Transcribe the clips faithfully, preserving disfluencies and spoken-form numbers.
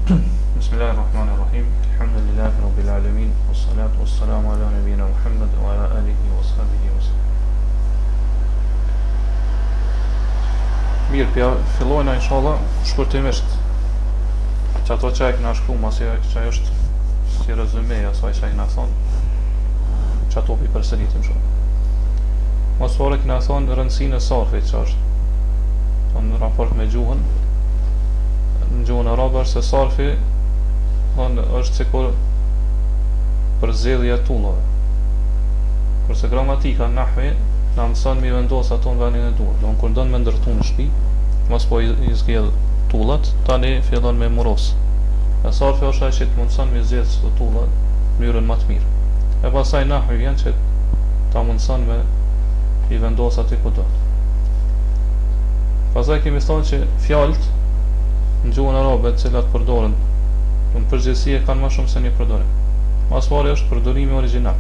Bismillahirrahmanirrahim. Alhamdulillahi rabbil alamin. Wassalatu wassalamu ala nabiyyina Muhammad wa ala alihi wa sahbihi wa sallam. Mirë, pja fillojna inshallah shkurtimisht që ato që e këna shkru ma si që është si rezumeja asaj që e këna thonë që ato pi përsëritim shumë. Mas pare këna thonë rëndësinë e sarfit që është në raport me gjuhën në gjuhën arabe është se sarfi thonë është sikur përzjedhja e tullave, kurse gramatika në nahvi na mëson me vendos ato në vendin e duhur. Don kur don me ndërtu në shtëpi, mos po i, i zgjedh tullat, tani fillon me moros. E sarfi është ai që të mundson me zgjedh këto tulla në mënyrën më të mirë. E pastaj nahvi vjen që ta mundson me i vendos aty ku do. Pastaj kemi thonë që fjalët në gjuhën arabe të cilat përdoren në përgjithësi e kanë më shumë se një përdorim. Mas pari është përdorimi origjinal.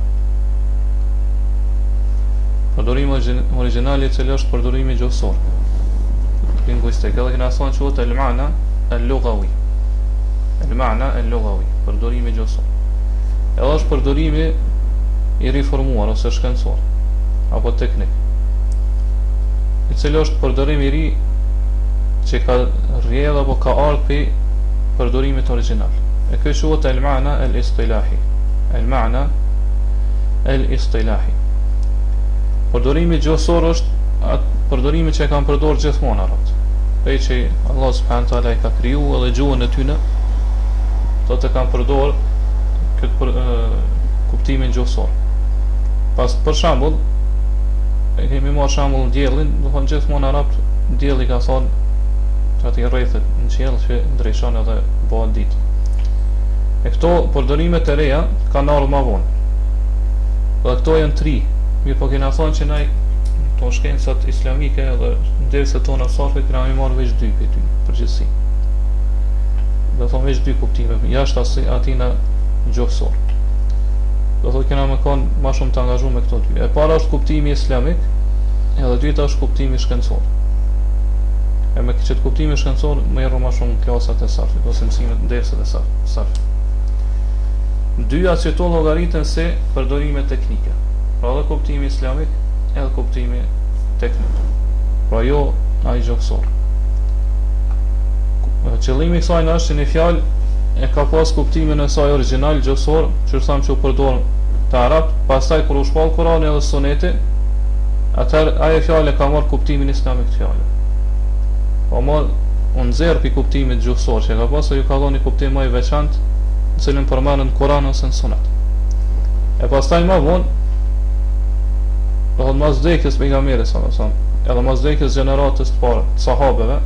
Përdorimi origjinal i cili është përdorimi gjuhësor, lingvistik. Edhe kena thonë quhet al-ma'na al-lughawi. Al-ma'na al-lughawi, përdorimi gjuhësor. Edhe është përdorimi i riformuar ose shkencor apo teknik, i cili është përdorim i ri që ka rrjedh apo ka ardhur pe përdorimit origjinal. E kjo quhet al-ma'na al-istilahi. Al-ma'na al-istilahi. Përdorimi gjuhësor është atë përdorimi që e kanë përdorur gjithmonë arabët. Pej që Allah subhanahu taala i ka kriju edhe gjuhën e tyre, do të kanë përdorur këtë për, e, kuptimin gjuhësor. Pas për shembull, e kemi marrë shembull diellin, do thonë gjithmonë arabët dielli ka thonë që aty rrethet në qiell që ndryshon edhe bëhet ditë. E këto përdorime të reja kanë ardhur më vonë. Dhe këto janë tri. Mirë po kena thonë që nai to shkencat islamike edhe ndërsa tona sarfit kena më marrë veç dy për ty, përgjithësi. Do thonë veç dy kuptime, jashtë atina gjuhësor. Do thotë kena më kanë më shumë të angazhuar me këto dy. E para është kuptimi islamik, edhe dyta është kuptimi shkencor. E me këtë kuptimi shkencor më erro më shumë klasat e sarfit ose mësimet ndërsa e sarfit. Dyja që to llogaritën se përdorime teknike. Pra edhe kuptimi islamik, edhe kuptimi teknik. Pra jo ai gjuhësor. Qëllimi i kësaj është që një fjalë e ka pas kuptimin e saj origjinal gjuhësor, që thamë që u përdor të arab, pastaj kur u shpall Kurani edhe Suneti, atëherë ajo fjalë ka marrë kuptimin islamik të fjalës. Po marr u nxjerr pi kuptimit gjuhësor që ka pasur, ju ka dhënë një kuptim më i veçantë, në cilin përmendet në Kur'an ose në Sunet. E pastaj më vonë, do të mos vdekjes pejgamberit sallallahu alajhi wasallam, edhe mos vdekjes gjeneratës të parë të sahabeve,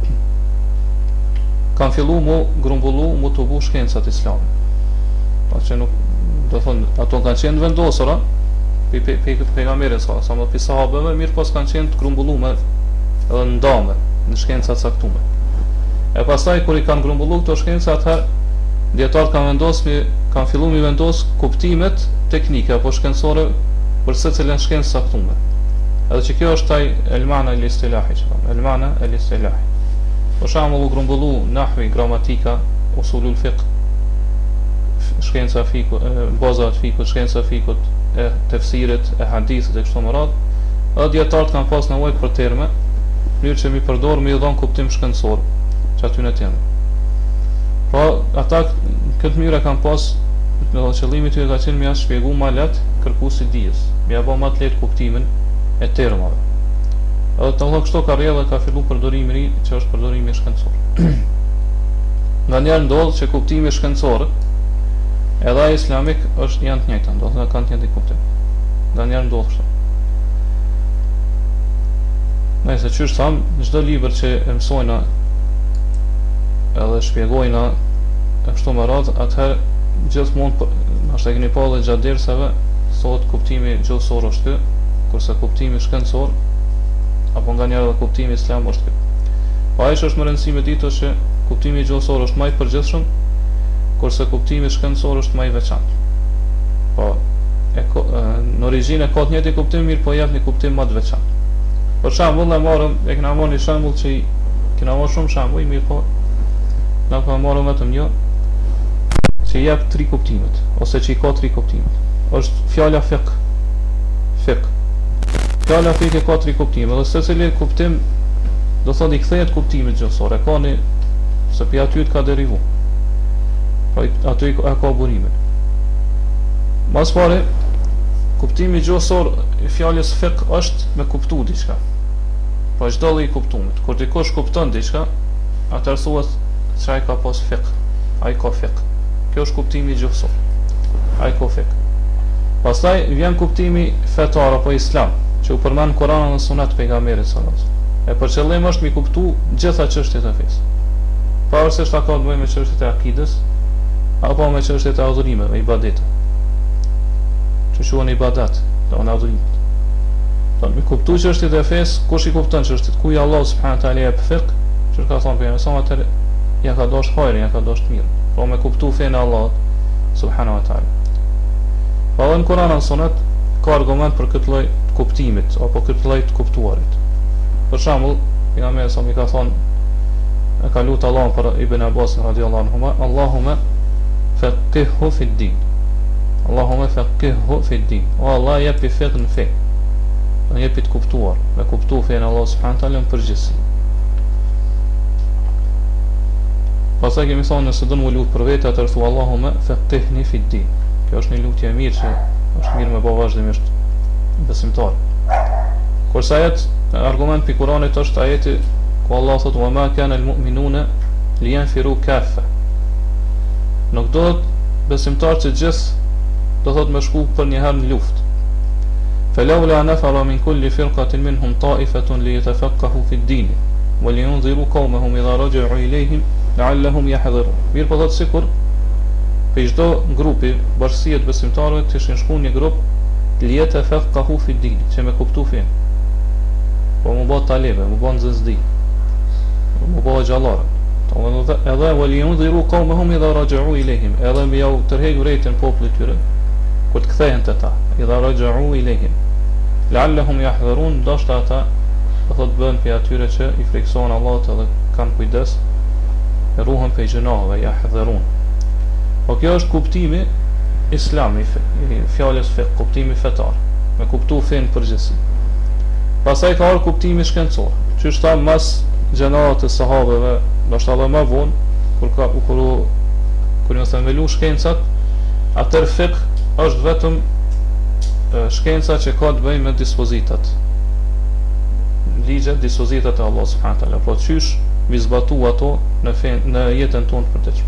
kanë fillu mu grumbullu mu të bu shkencat islame. Pa që nuk, do thonë, ato kanë qenë vendosura pe, pe, pe, pe pejgamberit sallallahu alajhi wasallam, pe sahabeve, mirë pas kanë qenë të grumbullume edhe ndame në shkencat saktume. E pastaj kur i kanë grumbullu këto shkencat, atëherë dietarët kanë vendosur, kanë filluar mi vendos kuptimet teknike apo shkencore për secilën shkencë saktume. Edhe që kjo është ai el-ma'na el-istilahi, el-ma'na el-istilahi. Për shembull, u grumbullu nahwi, gramatika, usulul fiqh, shkenca e fikut, baza e fikut, shkenca e fikut, e tefsirit, e hadithit e kështu me radhë. Edhe dietarët kanë pas nevojë për terme, në mënyrë që mi përdor me i dhon kuptim shkencor, që aty në temë. Pra, ata këtë mënyrë kanë pas, me dhënë qëllimi i tyre ka qenë me ia shpjegu më lehtë kërkuesit dijes, me ia bë më të lehtë kuptimin e termave. Edhe të vëllë kështu ka rrjedhë dhe ka fillu përdorimi i ri, që është përdorimi shkencor. Nganjëherë ndodh që kuptimi shkencor edhe ai islamik është janë të njëjta, do të thonë kanë të njëjtin kuptim. Nganjëherë ndodh kështu. Nëse çysh tham, çdo libër që e mësojna edhe shpjegojna e kështu me radhë, atëherë gjithmonë ashtu e keni pa edhe gjatë dersave, thotë kuptimi gjuhësor është ky, kurse kuptimi shkencor apo nganjëherë edhe kuptimi islam është ky. Po ai është më rëndësi me ditë që kuptimi gjuhësor është më i përgjithshëm, kurse kuptimi shkencor është më i veçantë. Po e, në origjinë ka të njëjtin kuptim, mirë po jep një kuptim më të veçantë. Për shembull, ne marrëm, e kena marrë një shembull që kena marrë shumë shembuj, mirë po na po marrëm vetëm një që jep tri kuptimet ose që i ka tri kuptimet. Është fjala fiqh. Fiqh. Fjala fiqh ka tri kuptime dhe secili kuptim do thotë i kthehet kuptimit gjuhësor. E ka një se pi aty ka derivu. Pra aty ka ka burimin. Mas pare, kuptimi gjuhësor i fjalës fiqh është me kuptu diçka. Pra çdo lloj kuptimit. Kur dikush kupton diçka, atëherë thuhet se ai ka pas fiqh, ai ka fiqh. Kjo është kuptimi gjuhësor. Ai ka fiqh. Pastaj vjen kuptimi fetar apo islam, që u përmend në Kur'an dhe Sunet pejgamberit sallallahu alajhi wasallam. E për qëllim është mi kuptu gjitha çështjet e fesë. Pavarësisht ka të bëjë me çështjet e akidës apo me çështjet e adhurimeve, ibadetit. Që quhen ibadat, do në adhurimet. Do mi kuptu çështjet e fesë, kush i kupton çështjet, ku i Allah subhanahu wa taala jep fiqh, që ka thonë pejgamberi sa atë ja ka dosh hajrin, ja ka dosh mirë. Po me kuptu fenë Allah subhanahu wa taala. Pa dhe në Kur'an dhe Sunet ka argument për këtë lloj kuptimit apo këtë lloj të kuptuarit. Për shembull, pejgamberi sa mi ka thonë, e ka lutë Allahun për Ibn Abbas radhiyallahu anhu, Allahumma faqihhu fi din. Allahumma faqihhu fi din. O Allah jepi fiqh në fe. Do jepi të kuptuar, me kuptu fenë Allah subhanahu wa taala në përgjithësi. Pastaj kemi thonë nëse do të më lut për vetë atë thu Allahumma faqihni fi din. Kjo është një lutje e mirë që është mirë me bë vazhdimisht besimtar. Kurse ajet argument pi Kuranit është ajeti ku Allah thotë wa ma kana al-mu'minuna liyanfiru kaffa. Nuk do të besimtar që gjithë do thotë me shku për një herë në luftë. Falawla nafara min kulli firqatin minhum ta'ifatun liyatafaqahu fi ad-din wa liyunziru qawmahum idha raja'u ilayhim la'allahum yahdharun. Mirë po thotë sikur pe çdo grupi bashkësia të besimtarëve të ishin shkuar një grup liyatafaqahu fi ad-din, që me kuptu fen. Po më bë talebe, më bën zëzdi. Më bë xhallar. Edhe waliyunziru qawmahum idha raja'u ilayhim. Edhe më jau tërheq urrejtën popullit tyre kur të kthehen te ta. Idha raja'u ilayhim. La'allahum yahdharun, ndoshta ata do thotë bën pe atyre që i frikson Allahut edhe kanë kujdes e ruhen pe gjunave, yahdharun. Po kjo është kuptimi islam i fjalës fiqh, kuptimi fetar, me kuptu fen përgjithësi. Pastaj ka ardhur kuptimi shkencor, që është ta mas gjenerat e sahabeve, ndoshta edhe më vonë, kur ka kur kur janë themelu shkencat, atër fiqh është vetëm e, shkenca që ka të bëjë me dispozitat. Ligjet, dispozitat e Allah subhanahu wa taala, po çysh vi zbatu ato në fen, në jetën tonë të përditshme.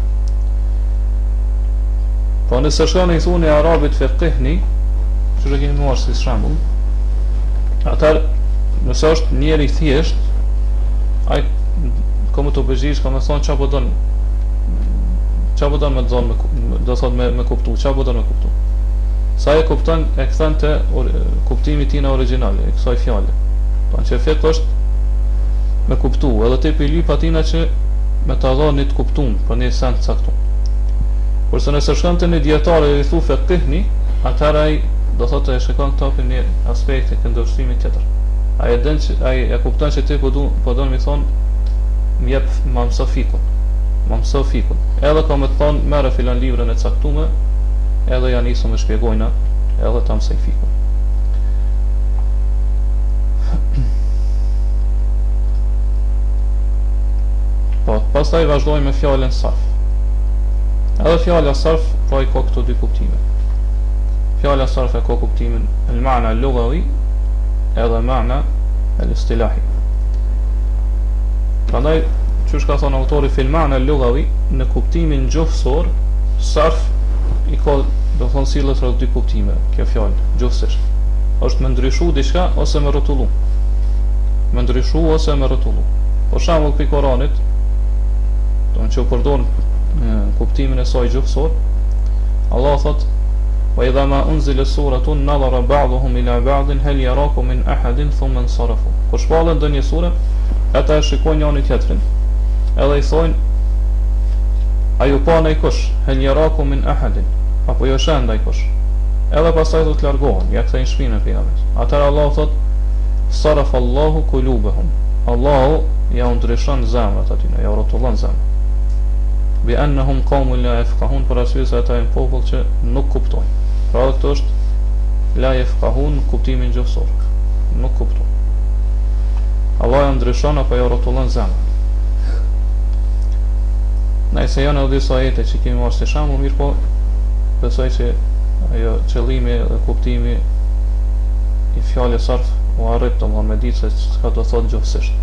Po nëse shkoni i thuni arabit fiqhni, që do kemi marrë si shembull, atëherë nëse është njeri thjesht, ai komo të bëjësh, komo thonë çfarë po don. Çfarë po don me zon me do thotë me me kuptu, çfarë po don me kuptu. Sa e kupton e kthen te kuptimi tina origjinal e kësaj fjale. Do që fiqh është me kuptu, edhe te pi lyp atina që me ta dhënë të kuptuar për një sens caktuar. Kurse nëse shkon te një dietar e i thu fiqhni, atëherë ai do thotë e shikon këto për një aspekt të ndërshtimit tjetër. Ai e den që ai e kupton se ti po do po don mi thon më jep më mëso fikun. Më mëso fikun. Edhe ka më thon merr filan librën e caktuar, edhe ja nisu me shpjegojna, edhe ta mësoj fikun. Po, pastaj vazhdojmë me fjalën sarf. Edhe fjala sarf po i ka këto dy kuptime. Fjala sarf e ka kuptimin al-ma'na al-lughawi edhe ma'na al-istilahi. Prandaj çush ka thënë autori fil ma'na al-lughawi, në kuptimin gjuhësor, sarf i ka do thonë sillet rreth dy kuptime, kjo fjalë gjuhësisht. Është me ndryshu diçka ose me rrotullu. Me ndryshu ose me rrotullu. Për shembull pi Koranit, do të përdor kuptimin e saj gjuhësor, Allah thot: "Wa idha ma unzila suratun nadhara ba'dhum ila ba'din hal yarakum min ahadin thumma insarafu." Kur shpallen ndonjë sure, ata e shikojnë njëri tjetrin, edhe i thonë: "A ju pa ndaj kush? Hal yarakum min ahadin?" Apo jo shën ndaj kush? Edhe pastaj do të largohen, ja kthejnë shpinën pejgamberit. Atëherë Allah thot: "Sarafa Allahu qulubahum." Allahu ja ndryshon zemrat aty, ja rrotullon zemrat. bi annahum qaumun la yafqahun, për arsye se ata janë popull që nuk kuptojnë. Pra këto është la yafqahun kuptimin gjuhësor. Nuk kuptojnë. Allah ja ndryshon apo ja rrotullon zemrën. Nëse janë edhe disa ajete që kemi marrë si shembull, mirë po besoj që ajo qëllimi dhe kuptimi i fjalës sarf u arrit domthonë me ditë se çka do thotë gjuhësisht.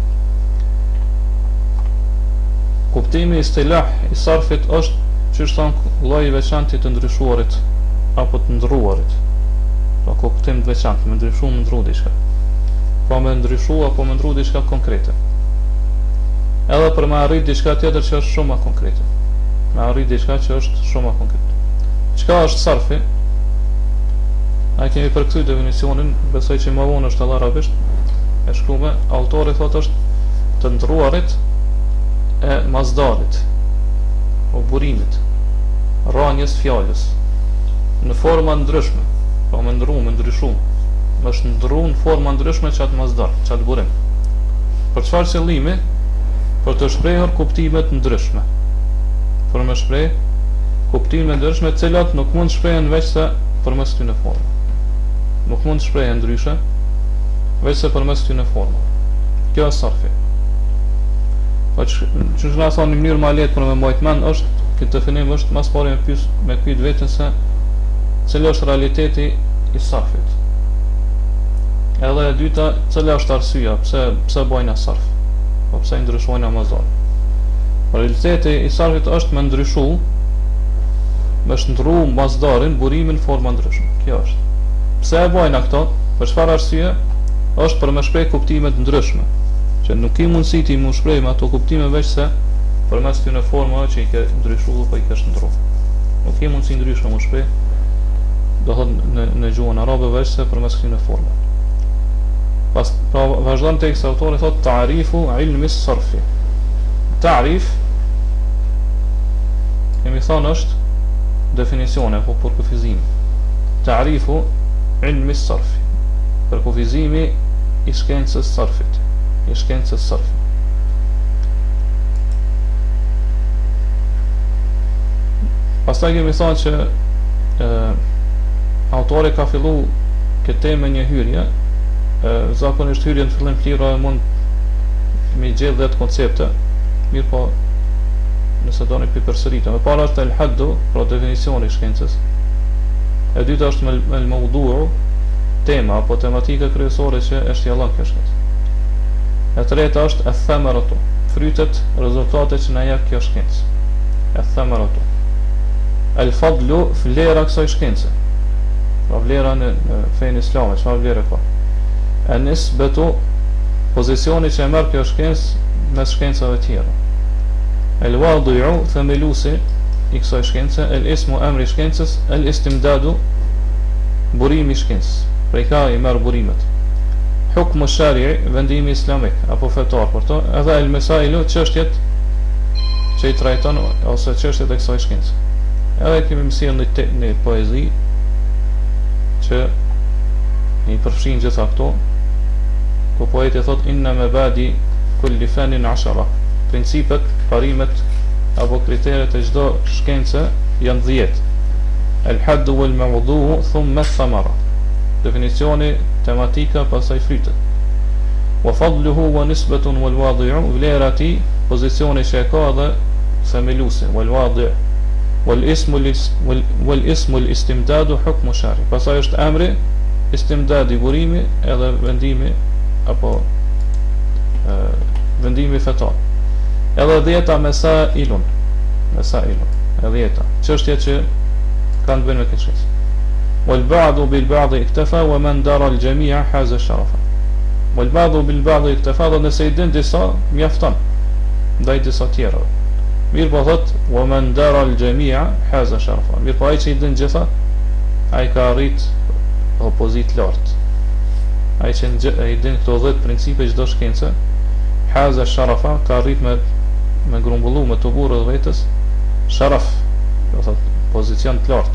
Kuptimi istilah i sarfit është që është thonë lloji i veçantë të ndryshuarit apo të ndrruarit. Pa kuptim të veçantë, me ndryshu, me ndrru diçka. Pa me ndryshu apo me ndrru diçka konkrete. Edhe për me arrit diçka tjetër që është shumë më konkrete. Me arrit diçka që është shumë më konkrete. Çka është sarfi? A kemi përkthyr definicionin, besoj që më vonë është edhe arabisht, e shkruar, autori thotë është të ndruarit e mazdarit, o burimit, rranjes fjalës, në forma ndryshme, pa më ndru, më ndryshu, më është ndru në forma ndryshme qatë mazdar, qatë burim. Për çfarë qëllimi? Për të shprehur kuptimet ndryshme. Për me shpreh kuptimet ndryshme, të cilat nuk mund shprehen veç se përmes këtyre formave. Nuk mund shprehen ndryshe veç se përmes këtyre formave. Kjo është sarfi. Po çu na thonë në mënyrë më lehtë për me mbajt mend është këtë definim është më së pari me pyes me pyet veten se cili është realiteti i sarfit. Edhe e dyta, cila është arsyeja pse pse bëjnë sarf? Po pse i ndryshojnë Amazon? Realiteti i sarfit është me ndryshu, me shndru mazdarin, burimin në forma ndryshme. Kjo është. Pse e bëjnë këto? Për çfarë arsye? Është për me shpreh kuptimet ndryshme, që nuk i mundësi ti mu shpreh me ato kuptime veç se përmes këtyre formave që i ke ndryshuar apo i ke shndru. Nuk i mundësi ndryshme mu shpreh, do thotë në, në gjuhën arabe veç se përmes këtyre formave. Pas pra vazhdon teksti autori thotë ta'rifu ilmi s-sarfi. Ta'rif kemi thënë është definicione apo për kufizim. Ta'rifu ilmi s-sarfi, për kufizimi i shkencës sarfit, i shkencës sarfit. Pastaj kemi thënë që e, autori ka fillu këtë temë me një hyrje. Zakonisht hyrje në fillim flira mund me gjetë dhjetë koncepte, mirë po nëse do një pi përsëritë. Me para është el haddu, pra definicioni i shkencës. E dyta është me el mawdu'u, tema apo tematika kryesore që e shtjellon kjo shkencë. E treta është e thamaratu, frytet, rezultatet që na jep kjo shkencë. E thamaratu. El fadlu, vlera kësaj shkence. Pra vlera në, në fenë islame, çfarë vlere ka? E nisbetu, pozicioni që e merr kjo shkencë mes shkencave tjera. El wadi'u, themelusi i kësaj shkence, el ismu emri shkencës, el istimdadu, burimi shkencës. Prej ka i merr burimet. Hukmu shari'i, vendimi islamik apo fetar për to, edhe el mesailu, çështjet që i trajton ose çështjet e kësaj shkence. Edhe kemi mësuar në një poezi që i përfshin gjitha këto, ku poeti thot inna mabadi kulli fanin ashara. Principet, parimet apo kriteret e çdo shkence janë dhjetë. El haddu wal mawdu'u thumma thamara. Definicioni, tematika, pastaj frytet. Wa fadluhu wa nisbatun wal wadi'u, vlera ti, pozicioni që e ka dhe themelusi, wal wadi'. Wal ismu wal, wal ismu al istimdadu hukmu shari. Pastaj është emri, istimdadi burimi edhe vendimi apo e, vendimi fetar. Edhe dhjeta mesailun, mesailun, edhe dhjeta çështje që kanë të bëjnë me këtë çështje. Wal ba'du bil ba'di iktafa wa man dara al jami'a haza sharafa. Wal ba'du bil ba'di iktafa, dhe nëse i din disa mjafton ndaj disa tjerave. Mirë po thot wa man dara al jami'a haza sharafa. Mirë po ai që i din gjitha, ai ka arrit opozit lart. Ai që i din këto dhjetë principe çdo shkence, haza sharafa, ka arrit me me grumbullu me të burë dhe vetës sharaf, do thot pozicion të lartë.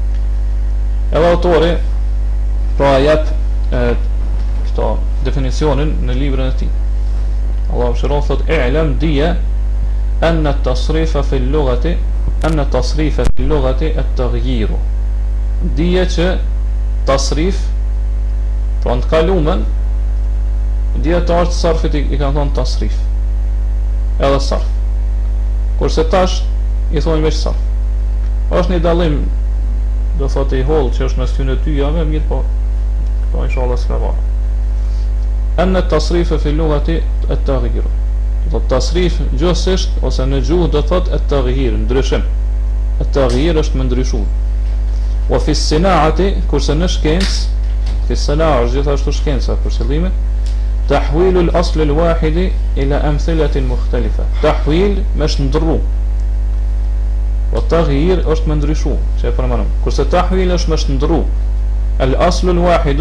Edhe autori pra jep e, këto definicionin në librin e tij. Allahu shëron thot i'lam dije أن التصريف في اللغة أن التصريف في اللغة التغيير. Dije që tasrif, pra në të kalumen, dietarët e sarfit i, i kanë thonë tasrif, edhe sarf. Kurse tash i thonë veç sarf. Është një dallim, do thotë i holl që është mes këtyre dyjave, mirë po, po inshallah s'ka varë. Anna at-tasrif fi al-lughati at-taghyir. Do tasrif gjithsesi ose në gjuhë do thotë at-taghyir, ndryshim. At-taghyir është më ndryshuar. Wa fi as-sina'ati, kurse në shkencë, fi as-sana'a është gjithashtu shkenca për qëllime, tahwilu al-asl al-wahid ila amthilatin mukhtalifa. Tahwil më është ndrru. O taghyir është më ndryshu, që e përmenëm. Kurse tahwil është më është ndrru. Al-asl al-wahid,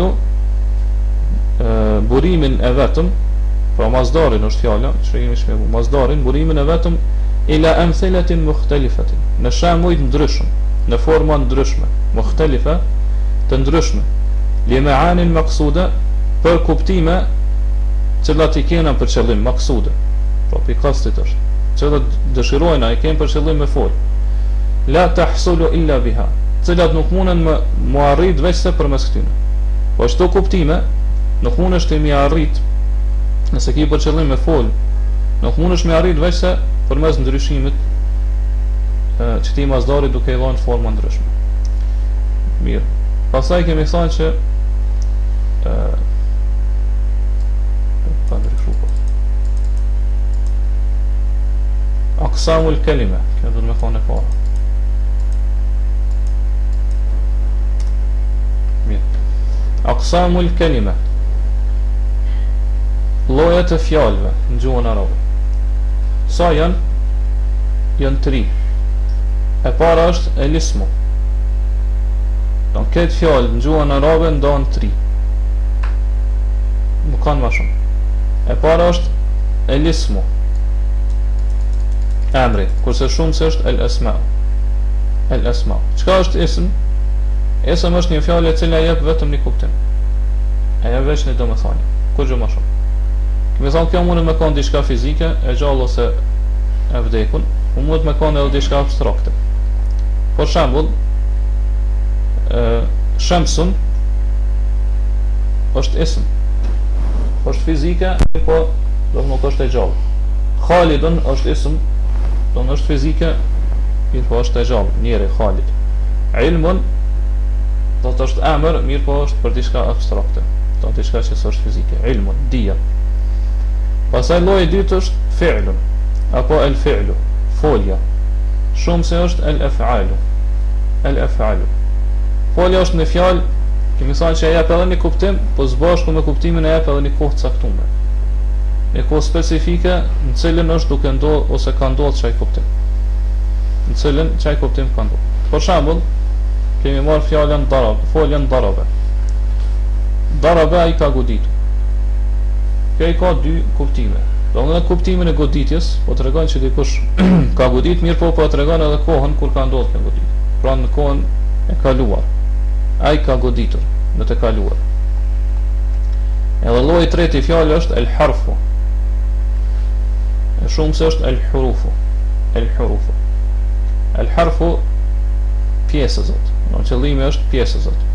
burimin e vetëm, pra mazdarin është fjala, që jemi shpjegu, mazdarin, burimin e vetëm ila amthilatin mukhtalifatin, në shembuj të ndryshëm, në forma ndryshme, mukhtalifa, të ndryshme, li ma'anin maqsuda, për kuptime cilat i kena për qëllim, maqsuda, pra pi kastit është, cilat dëshirojna i kenë për qëllim me fol, la tahsulu illa biha, cilat nuk munden më mu arrit veç se për mes këtyne. Po shto kuptime, nuk mundesh të mi arrit, nëse ki për qëllim me fol, nuk mundesh me arrit veç se për mes ndryshimit që ti mazdari duke i dhënë forma ndryshme. Mirë. Pastaj kemi thënë që ë pa ndryshuar. Aqsamul kalima, kjo do të më thonë e para. Mirë. Aqsamul kalima. Llojet e fjalëve në gjuhën arabe. Sa janë? Janë tri. E para është el ismu. Don këtë fjalë në gjuhën arabe ndohen tri. Nuk kanë më shumë. E para është el ismu, emri, kurse shumë se është el asma. El asma. Çka është ism? Ism është një fjalë e cila jep vetëm një kuptim. E jep veç një domethënie. Kur gjë më shumë. Kemi thonë kjo mund të më kanë diçka fizike, e gjallë ose e vdekur, u mund të më kanë edhe diçka abstrakte. Për shembull, Shamsun është ism, është fizike, po do nuk është e gjallë. Khalidun është ism, do është fizike, mirë po është e gjallë, njeri Khalid. Ilmun do të është emër, mirë po është për diçka abstrakte, do të diçka që s'është fizike. Ilmun, dija. Pastaj lloji i dytë është fi'lun, apo el fi'lu, folja. Shumë se është el af'alu. El af'alu. Folja është në fjalë, kemi thënë që e jep edhe një kuptim, po së bashku me kuptimin e jep edhe një kohë caktuar. Një kohë specifike në cilën është duke ndodhur ose ka ndodhur çaj kuptim. Në cilën çaj kuptim ka ndodhur. Për shembull, kemi marrë fjalën darab, foljen darabe. Darabe ai ka goditur. Kjo i ka dy kuptime. Do në kuptimin e goditjes, po tregon që dikush ka godit, mirë po po tregon edhe kohën kur ka ndodhur kjo goditje. Pra në kohën e kaluar. Ai ka goditur në të kaluar. Edhe lloji i tretë i fjalës është el harfu. E shumë se është el hurufu. El hurufu. El harfu pjesë zot. Në qëllimi është pjesë zot.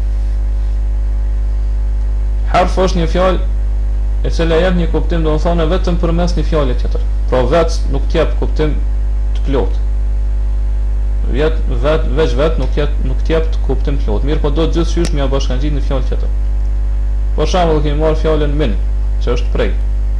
Harfu është një fjalë e cila jep një kuptim, do të thonë vetëm përmes një fjale tjetër. Pra vetë nuk t'jep kuptim të plotë. Vet vet veç vet nuk jep nuk t'jep kuptim të plotë. Mirë, po do të gjithçysh më ia bashkangjit në fjalë tjetër. Për shembull, kemi marrë fjalën min, që është prej.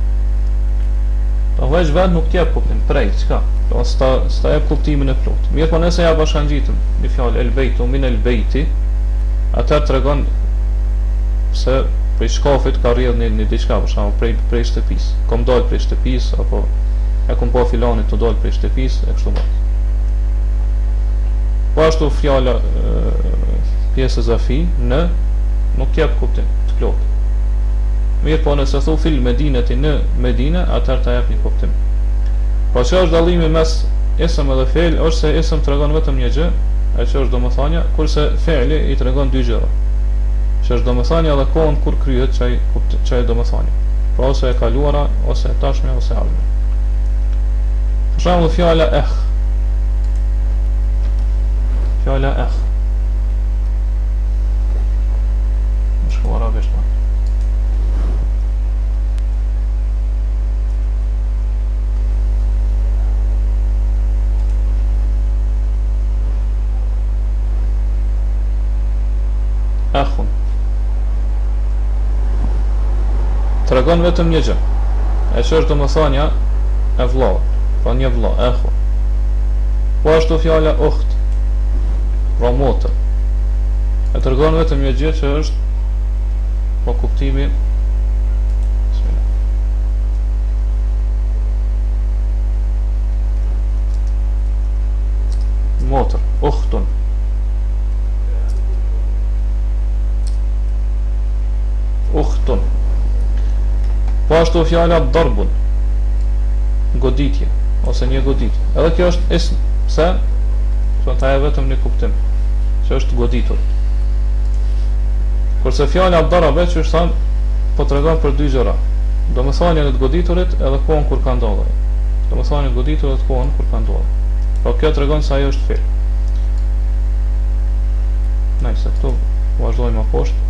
Po veç vet nuk t'jep kuptim prej, çka? Do sta sta jep kuptimin e plotë. Mirë, po nëse ja bashkangjitëm në fjalë el beitu min el beiti, atë tregon se prej shkafit ka rrjedh një, një diçka, për shembull, prej prej shtëpisë. Kom dal prej shtëpisë apo e kom pa filanit të dal prej shtëpisë e kështu me radhë. Po ashtu fjala pjesë zafi në nuk jep kuptim të plotë. Mirë, po nëse thu fil Medinati në Medinë, atëherë ta jep një kuptim. Po çfarë është dallimi mes ism edhe fi'l? Është se ism tregon vetëm një gjë, e që është domethënia, kurse fi'li i tregon dy gjëra. Që është domethënia dhe kohën kur kryhet çaj çaj domethënia. Pra ose e kaluara ose e tashme ose ardhme. Për shembull fjala eh. Fjala eh. Në shku arabisht ma. Ehun. Të regon vetëm një gjë. E që është domethënia e vllavut. Pa një vlla, ehun. Po ashtu fjala ukht. Pra motër. E të regon vetëm një gjë që është po kuptimi motër, ukhtun. Ukhtun. Po ashtu fjala darbun, goditje ose një goditje. Edhe kjo është ism, pse? Pse ta e vetëm një kuptim, që është goditur. Kurse fjala darabe që është thanë, po tregon për dy gjëra. Domethënien e të goditurit edhe kohën kur ka ndodhur. Domethënien e goditurit edhe kohën kur ka ndodhur. Po kjo tregon se ajo është fel. Nëse këtu vazhdojmë më poshtë.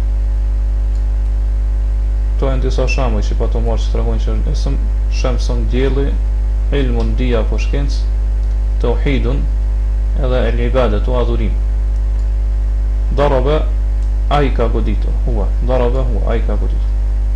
Këto e në disa shembuj që pa të marrë që të regojnë që nësëm shemsën djeli, ilmun dia po shkencë, tauhidun edhe el ibadet u adhurim. Darabe, a i ka goditur, hua, darabe, hua, a i ka goditur.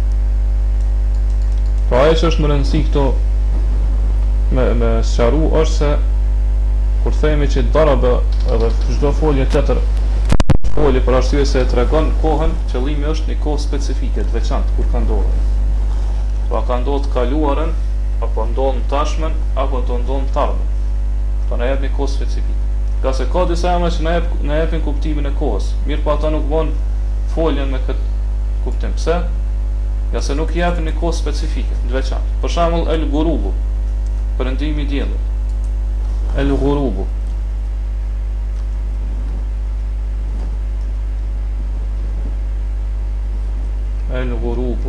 Pra e që është më rëndësi këto me, me sqaru është se kur themi që darabe edhe çdo folje tjetër folje për arsye se e tregon kohën, qëllimi është një kohë specifike, të veçantë kur ka ndodhur. Pa ka ndodhur të kaluarën, apo ndodh në tashmen, apo do ndodh në të ardhmen. Kto na jep një kohë specifike. Ka se ka disa emra që na jep na japin kuptimin e kohës. Mirë, po ata nuk bën foljen me këtë kuptim. Pse? Ja se nuk japin një kohë specifike, të veçantë. Për shembull el ghurubu, perëndimi i diellit. El ghurubu. El ghurubu.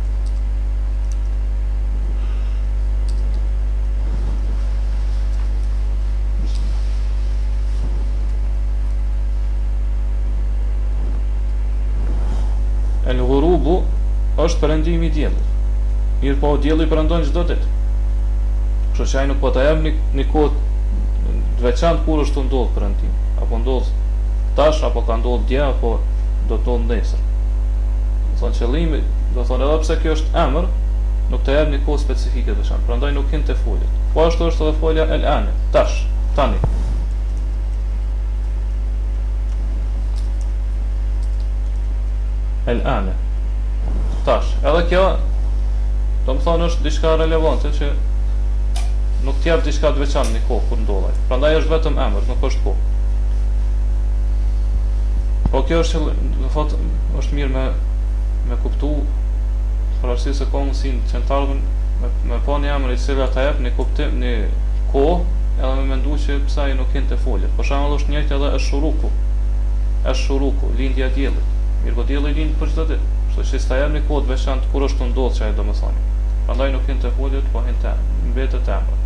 El ghurubu është perëndimi i diellit. Mirë, po dielli perëndon çdo ditë. Kështu që ai nuk po ta jap një, një kohë të veçantë kur është të ndodh perëndim, apo ndodh tash, apo ka ndodhur dje, apo do të ndodh nesër. Thonë qëllimi, do thonë edhe pse kjo është emër, nuk të jep një kohë specifike të veçantë. Prandaj nuk hyn te foljet. Po ashtu është edhe folja el ane, tash, tani. El ane, tash. Edhe kjo, do më thonë është diçka relevante që nuk të jep diçka të veçantë një kohë kur ndodhej. Prandaj është vetëm emër, nuk është kohë. Po kjo është, do thotë, është mirë me me kuptu për arsye se ka mundësin që në të ardhmen me, me pa një emër i cili ata jep një kuptim, një kohë, edhe me mendu që pse ai nuk hyn te foljet. Për shembull është njëjtë edhe esh-shuruku. Esh-shuruku, lindja e diellit. Mirë, po dielli lind për çdo ditë. Kështu që s'ta jep një kohë të veçantë kur është të ndodhur çaj domethënë. Prandaj nuk hyn te foljet, po hyn te mbetet te emri.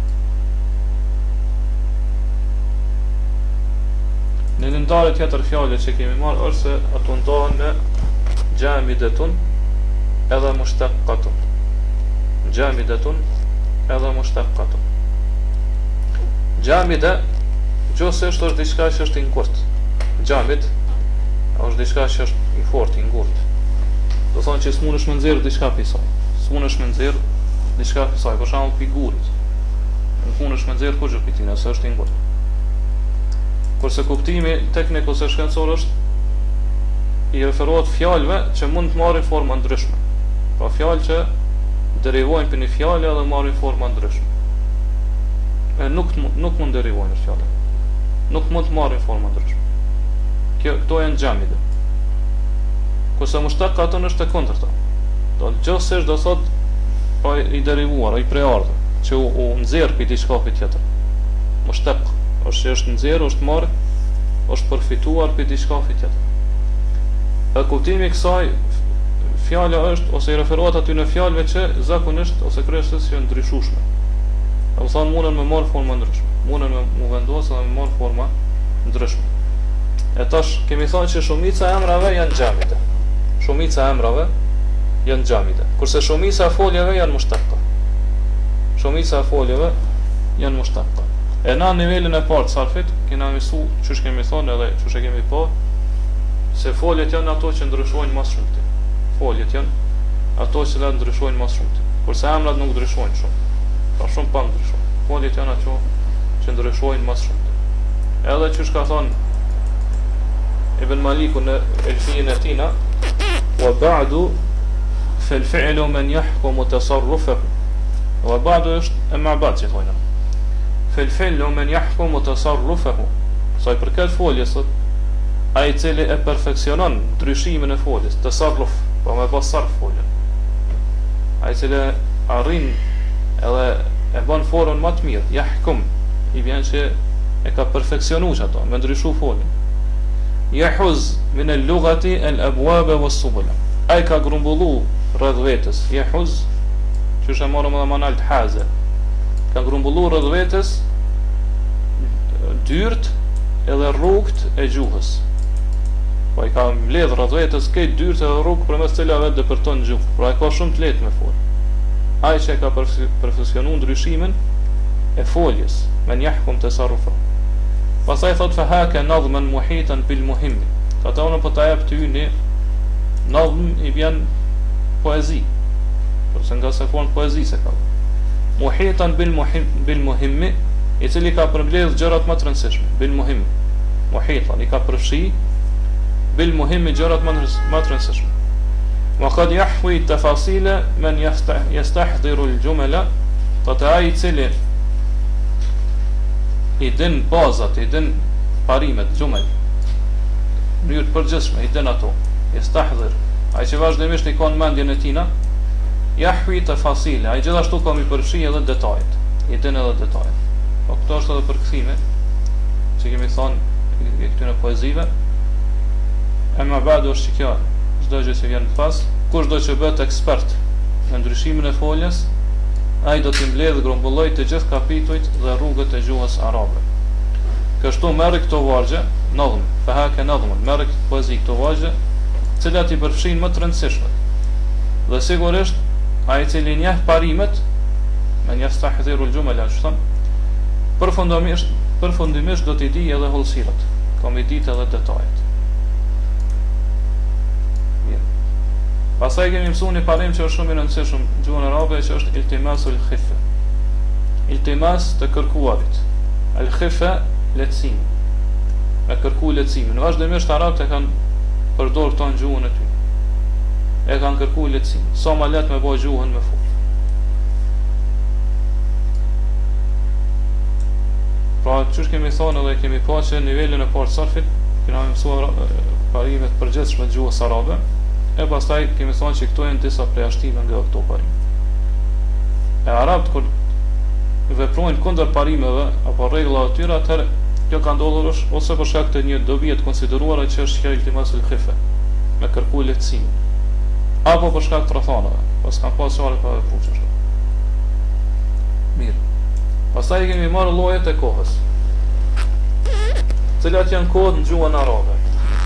Në një ndarje tjetër fjalë që kemi marrë është se ato ndahen në Gjamidetun edhe mushtaqatun. Gjamidetun edhe mushtaqatun. Gjamide, gjithsesi është diçka që është i ngurtë. Gjamid është diçka që është i fortë, i ngurtë. Do thonë që s'mundesh me nxjerr diçka prej saj. S'mundesh me nxjerr diçka prej saj, për shembull figurit. Nuk mundesh me nxjerr kurrë prej tij, nëse është i ngurtë. Kurse kuptimi teknik ose shkencor është i referohet fjalëve që mund të marrin forma ndryshme. Pra fjalë që derivojnë për një fjalë edhe marrin forma ndryshme. E nuk nuk mund derivojnë fjalë. Nuk mund të marrin forma ndryshme. Kjo këto janë xhamide. Kurse mushtaqatun është e kundërta. Do gjithsesi do thot pa i derivuar, i preardhur, që u, u nxjerr për diçka tjetër. Mushtaq është që është nxjerr, është marrë, është përfituar për diçka tjetër. E kuptimi i kësaj fjala është ose i referohet aty në fjalëve që zakonisht ose kryesisht janë ndryshueshme. Do të thonë mundën me marr forma ndryshme, mundën me mu vendosë dhe me marr forma ndryshme. E tash kemi thënë që shumica e emrave janë xhamite. Shumica e emrave janë xhamite, kurse shumica e foljeve janë mushtaqqa. Shumica e foljeve janë mushtaqqa. E na nivelin e parë të sarfit kena mësu, çush kemi thënë edhe çush e kemi pa, se foljet janë ato që ndryshojnë më shumë. Foljet janë ato që ndryshojnë më shumë. Kurse emrat nuk ndryshojnë shumë. Ka shumë pa ndryshojnë. Foljet janë ato që ndryshojnë më shumë. Edhe çush ka thënë Ibn Maliku në elfin e tina, wa ba'du fil fi'lu man yahkumu tasarrufahu. Wa ba'du është e ma'bad që thojnë. Fil fi'lu man yahkumu tasarrufahu. Sa i përket foljes, ai i cili e perfeksionon ndryshimin e foljes, tasarruf, pa me pas sarf foljen. Ai i cili arrin edhe e bën formën më të mirë, yahkum, i vjen që e ka perfeksionuar ato, me ndryshu foljen. Yahuz min al-lughati al-abwab was-subul. Ai ka grumbullu rreth vetes. Yahuz, që është marrë me manal të haze. Ka grumbullu rreth vetes dyrt edhe rrugët e gjuhës. Po ai ka mbledh rreth vetes këtë dyrt edhe rrugë përmes cilave depërton gjuhë. Pra ai ka shumë të lehtë me fol. Ai që ka perfeksionuar ndryshimin e foljes, men yahkum tasarrufa. Pastaj thot fa haka nadhman muhitan bil muhim. Ata unë po ta jap ty një nadhm i vjen poezi. Përse nga se fon poezi se ka. Muhitan bil muhim bil muhim, i cili ka përmbledh gjërat më të rëndësishme, bil muhim. Muhitan i ka përfshi bil muhim gjërat më të rëndësishme. Wa qad yahwi tafasila man yastahdhiru al jumla, ata ai i cili i din bazat, i din parimet, gjumel, njërë përgjithshme, i din ato, i stahdhir, a i që vazhdimisht i ka në mendjen e tina, jahwi të fasile, a i gjithashtu kam i përfshi edhe detajet, i din edhe detajet. Po këto është edhe përkëthime, që kemi thonë i këtyne poezive, e më badu është që kjo, çdo gjë që vjen pas, kush do që bëhet ekspert në ndryshimin e foljes, ai do t'i mbledh grumbulloj të gjithë kapitujt dhe rrugët e gjuhës arabe. Kështu merr këto vargje, nadhm, fa haka nadhmun, merr këtë poezi këto vargje, të cilat i përfshin më të rëndësishmet. Dhe sigurisht, ai i cili njeh parimet, me një stahdhiru al-jumla, thon, përfundimisht, përfundimisht do t'i di edhe hollësirat, kam i ditë edhe detajet. Pastaj kemi mësuar një parim që është shumë i rëndësishëm në gjuhën arabe, që është iltimasul khifa. Iltimas të kërkuarit. Al khifa lehtësim. Me kërku lehtësimin. Vazhdimisht arabët e kanë përdorur këto në gjuhën e tyre. E kanë kërku lehtësim. Sa më lehtë me bëj gjuhën me fol. Pra, çush kemi thonë edhe kemi pa që nivelin e parë të sarfit, kemi mësuar parimet të përgjithshme të gjuhës arabe. E pastaj kemi thonë që këto janë disa përjashtime nga këto parime. E arabët kur veprojnë kundër parimeve apo rregullave të tyre, atëherë kjo ka ndodhur është ose për shkak të një dobie të konsideruara që është kjo iltimasul khifa, me kërku lehtësim, apo për shkak të rrethanave, pas kanë pas çfarë pa vepruar ashtu. Mirë. Pastaj kemi marrë llojet e kohës. Cilat janë kohët në gjuhën arabe?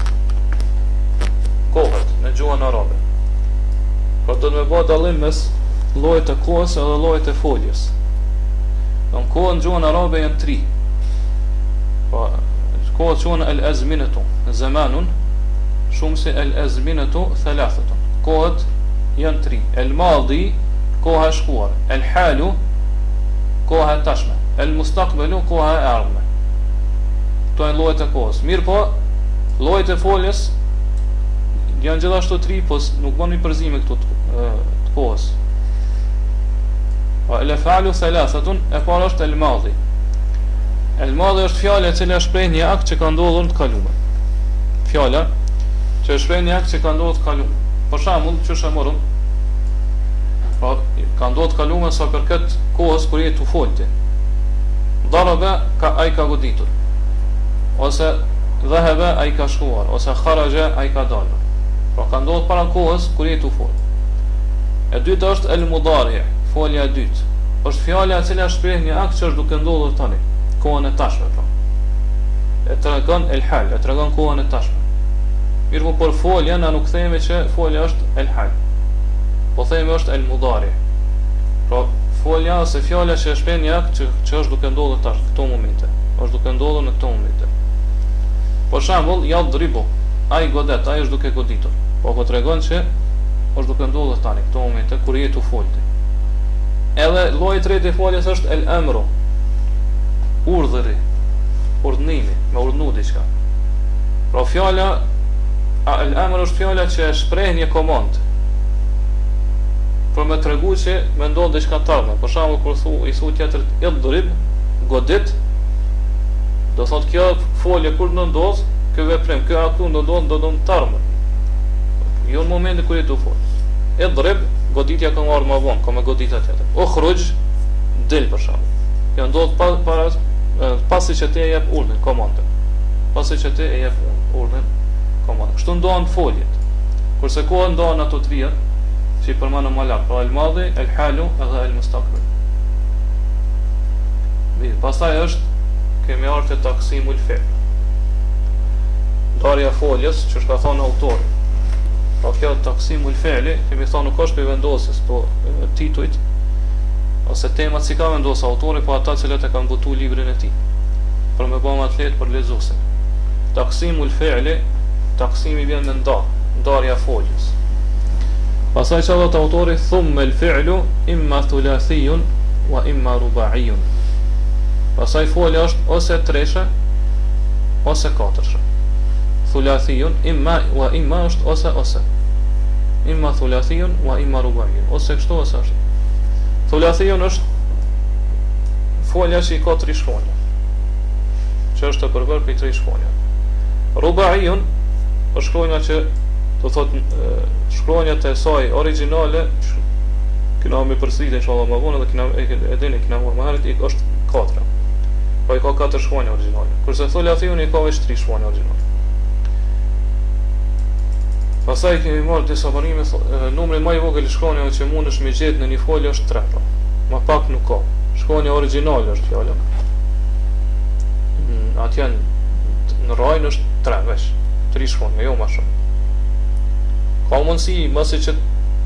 Kohët në gjuhën arabe. Pra do të me bëjë dallim mes llojet e kohës edhe llojet e foljes. Në kohën në gjuhën arabe janë tri. Pa, kohët quhen al-azminatu, zamanun, shumë si al-azminatu thalathatun. Kohët janë tri. El-madi, koha e shkuar. El-halu, koha e tashme. El-mustaqbalu, koha e ardhme. Këto janë llojet e kohës. Mirë po, llojet e foljes janë gjithashtu tri, po nuk bën një përzim me këto të, të kohës. Pa el-falu thalathatun, e para është el-madi. El-madi është fjala e cila shpreh një akt që ka ndodhur në të kaluar. Fjala që shpreh një akt që ka ndodhur të kaluar. Për shembull, çu është morëm? Pa ka ndodhur të kaluar sa për këtë kohës kur je tu folte. Daraba ka ai ka goditur. Ose dhahaba ai ka shkuar, ose kharaja ai ka dalur. Pra ka ndodhur para kohës kur je tu fol. E dyta është el-mudari, folja e dytë. është fjala e cila shpreh një akt që është duke ndodhur tani, kohën e tashme, pra. E tregon el hal, e tregon kohën e tashme. Mirë po për folja na nuk themi që folja është el hal. Po themi është el mudari. Pra folja ose fjala që shpreh një akt që, që është duke ndodhur tash, në këto momente. Është duke ndodhur në këto momente. Për shembull, yadribu, ai godet, ai është duke goditur. Po po tregon që është duke ndodhur tani, këto momente kur je tu folti. Edhe lloji i tretë i foljes është el amru. Urdhëri, urdhnimi, me urdhnu diçka. Pra fjala el amru është fjala që shpreh një komand. Për me tregu që me ndodh diçka tardhme. Për shembull kur thu i thu tjetër idrib, godit, do thot kjo folje kur do ndodh, ky veprim, ky aktu do ndodh, do do të tardhme. Jo në momentin kur i tu fol. Idrib, goditja ka marrë më vonë, ka me godita tjetër. Ukhruj, dil për shembull. Kjo ndodh pa, para pasi që ti e jep urdhën, komandën. Pasi që ti e jep urdhën, komandën. Kështu ndohen foljet. Kurse koha ndohen ato të vija, që i përmendëm më lart, pra el madhi, el halu edhe el mustaqbil. Mirë, pastaj është kemi ardhur te taksimul fi'l. Ndarja foljes, që është ka thonë autori. Pra kjo taksimul fi'li, kemi thonë nuk është për vendosjes, po titujt, ose temat si ka vendosë autori, po ata cilët e kanë butu librin e tij, për me bëma të letë për lexuesin. Taksimul fi'li, taksimi vjen me nda, ndarja foljes. Pastaj që dhëtë autori, thumë el fi'lu, imma thulathiyun, wa imma ruba'iyun. Pastaj folja është ose treshe, ose katërshe. Thulathiyun, imma wa imma është ose ose. Imma thulathiyun wa imma ruba'iyun. Ose kështu ose është. Thulathiyun është folja që i ka tri shkronja, që është të përbërë për i tri shkronja. Ruba'iyun është shkronja që do thot shkronjat e saj origjinale, kena me përsëritur inshallah më vonë dhe kena e dini kena marrë më herët, është katër. Po i ka katër shkronja origjinale. Kurse thulathiyun i ka vetëm tri shkronja origjinale. Pastaj kemi marrë disa varime, numri më i vogël i shkronjave që mundesh me gjetë në një folje është tre. Më pak nuk ka. Shkronja origjinale është fjala. Atje në rajnë është tre veç, tri shkronja, jo më shumë. Ka mundësi masi që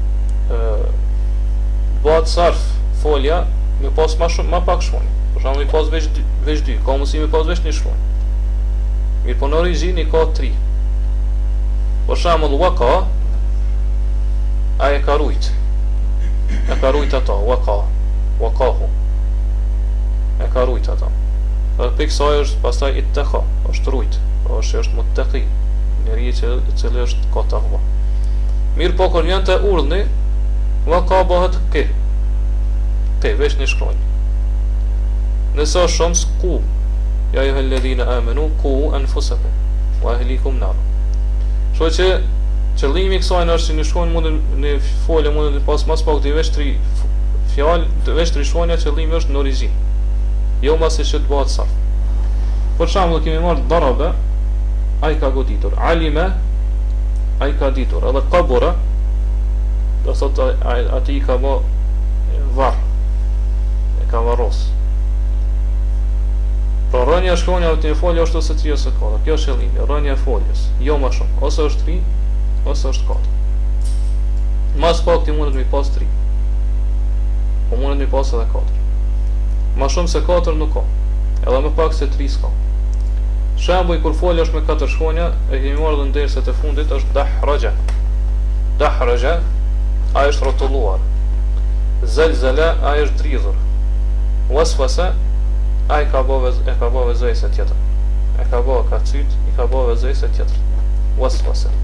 bëhet sarf folja me pas më shumë, më pak shkronja. Për shembull, i pas veç veç dy, ka mundësi me pas veç një shkronjë. Mirë, po në origjinë ka tri. Për shembull, waka, ai e ka rujt. E ka rujt ata, waka, wakahu. E ka rujt ata. Dhe për kësaj është pastaj ittaka, është rujt, është është muttaqi, njeriu që i cili është ka takva. Mirë, po kur vjen te urdhni, waka bëhet ke. Ke veç një shkronjë. Nëse është shumë ku, ja ju helledhina amenu, ku anfusakum, wa ahlikum nar. Kështu që qëllimi i kësaj është që në shkronjë mund në folje mund të pas mas pak të veç tri fjalë, veç tri shkronja, qëllimi është në origjinë. Jo masi që të bëhet sarf. Për shembull, kemi marrë darabe, ai ka goditur, alime, ai ka ditur, edhe qabura, do thotë aty ka bë varr, e ka varros. Pra rënja e shkronjave të një folje është ose tri ose katër. Kjo është qëllimi, rënja e foljes, jo më shumë, ose është tri, ose është katër. Mas pak ti mundet me pas tri. Po mundet me pas edhe katër. Ma shumë se katër nuk ka. Edhe më pak se tri s'ka. Shembull kur folja është me katër shkronja, e kemi marrë dhe në derset e fundit është dahraja. Dahraja, ai është rrotulluar. Zelzala, ai është dridhur. Waswasa, ai ka bëvë e ka bëvë zëjse tjetër. E ka bëvë ka cyt, i ka bëvë zëjse tjetër. Waswasa.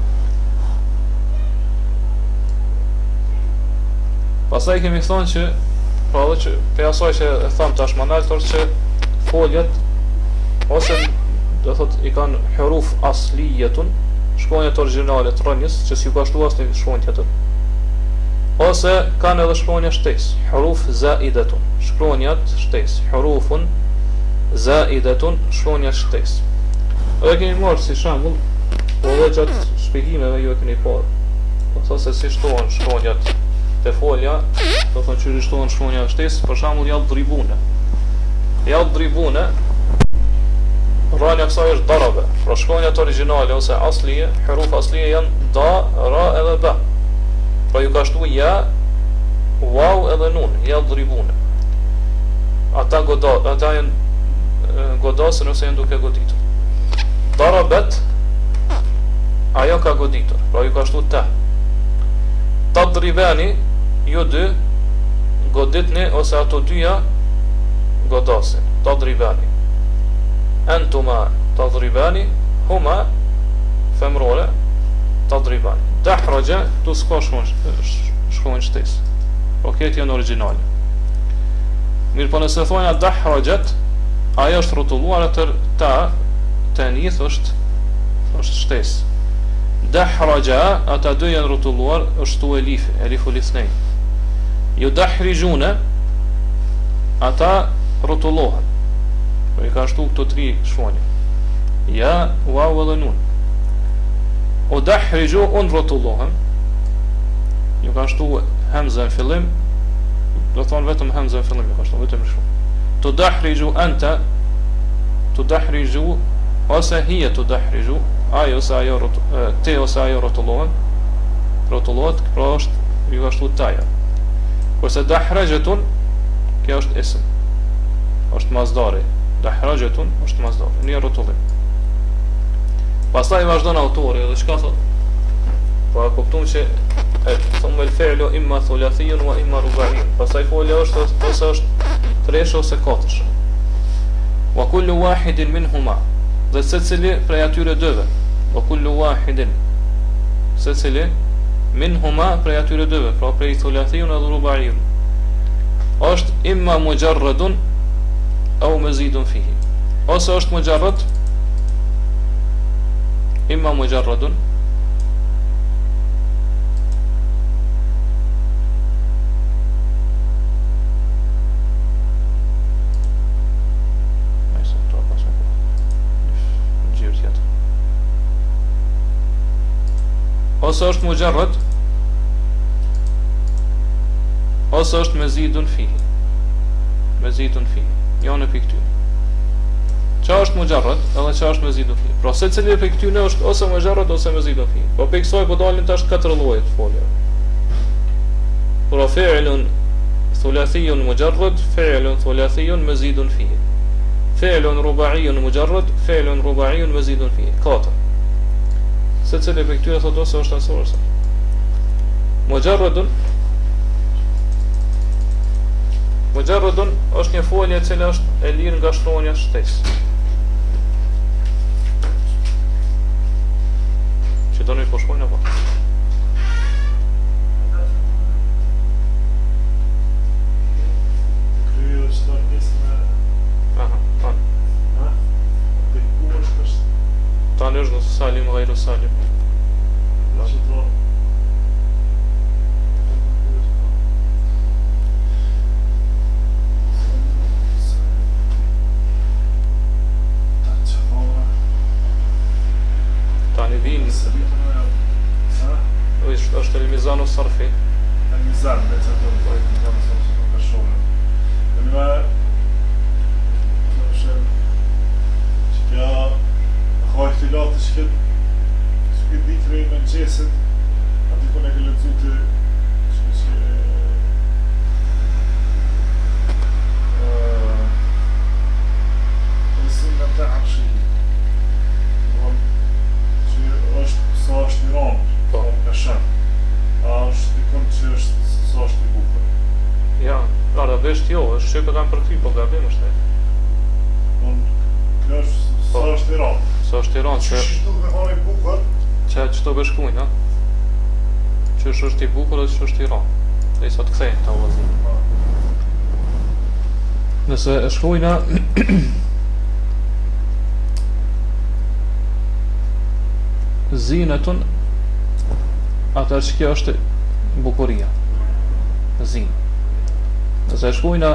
Pastaj kemi thonë që pra edhe që pe asaj që e tham tash më lart është që foljet ose do thot i kanë huruf aslijetun, shkronjat origjinale të rënjes, që s'ju ka shtuar asnjë shkronjë tjetër. Ose kanë edhe shkronja shtesë, huruf zaidatun, shkronjat shtesë, hurufun zaidatun, shkronja shtesë. Edhe kemi marrë si shembull, po edhe gjatë shpjegimeve ju e keni parë. Po thosë se si shtohen shkronjat te folja, do thonë që rishtohen shkronja e shtesë, për shembull yadribuna. Yadribuna rania kësaj është darabe. Pra shkronjat origjinale ose aslije, huruf aslije janë da, ra edhe ba. Pra ju ka shtu ja, waw edhe nun, yadribuna. Ata goda, ata janë godasën ose janë duke goditur. Darabet ajo ka goditur, pra ju ka shtu ta. Tadribani ju dy goditni ose ato dyja godasin. Tadribani. Antuma tadribani, huma femrore tadribani. Dahraja tu s'ka shkronjë shtesë. Po këtë janë origjinale. Mirë po nëse thonja dahrajat, ajo është rrotulluar atër ta tanith është është shtesë. Dahraja, ata dy janë rrotulluar është tu elif, eliful ithnain. Yudahrijuna, ata rrotullohen. Po i ka shtu këto tri shkronja. Ja, waw edhe nun. Udahriju un rrotullohen. Ju ka shtu hamza në fillim, do thonë vetëm hamza në fillim, ju ka shtu vetëm shumë. Tudahriju anta, tudahriju ose hiya tudahriju, ajo ose ajo te ose ajo rrotullohen. Rrotullohet, pra është ju ka shtu taja. Kurse dahrajetun, kjo është ism. Është mazdari. Dahrajetun është mazdari, një rrotullim. Pastaj vazhdon autori dhe çka thot? Po e kuptojmë që e thonë el fi'lu imma thulathiyun wa imma rubaiyun. Pastaj folja është ose është tresh ose katërsh. Wa kullu wahidin minhuma, dhe secili prej atyre dyve. Wa kullu wahidin, secili minhuma prej atyre dyve, pra prej thulathiyun dhe rubaiyun. Është imma mujarradun au mazidun fihi. Ose është mujarrad, imma mujarradun ose është mujarrad ose është mazidun fihi. Mazidun fihi. Jo në pikë ty. Qa është mujarrad edhe qa është mazidun fihi. Pra se cili për këtyne është ose mujarrad ose mazidun fihi. Po për kësoj po dalin tash katër lloje të folja. Pra fi'lun thulathiyun mujarrad, fi'lun thulathiyun mazidun fihi. Fi'lun rubaiyun mujarrad, fi'lun rubaiyun mazidun fihi. Katër. Se cili për këtyre thot ose është asë ose. Mujarradun Mujarradun është një folje e cila është e lirë nga shkronja shtesë. Që do në i po shkojnë apo? Kryo është të njësë me... Aha, tanë. Ha? Për ku është është... Tanë është në salim, gajru salim. Dhe që të... Tani vinë është është el-mizanu sarfi. El-mizan, dhe që të të të të të shumë. Dhe një me... Që kja... Haj filatë që këtë... Që këtë ditë rejnë në qesit, ati kone ke lëtëzu të... Që që... Nësim në të arshi. Është sa është i ronë, po ka shën. A është dikon që është sa është i bukur. Ja, arabisht jo, është shqipë kam për ty, po gabim është e. Unë, kjo është sa është i ronë. Sa është i ronë, që... Që shtu me hane i bukur? Që që të bëshkujnë, ha? Që është i bukur dhe që është i ronë. Dhe i sa të kthejnë të uvazim. Nëse e shkujna... Zinetun, atër që kjo është bukuria. Zin. Nëse shkujna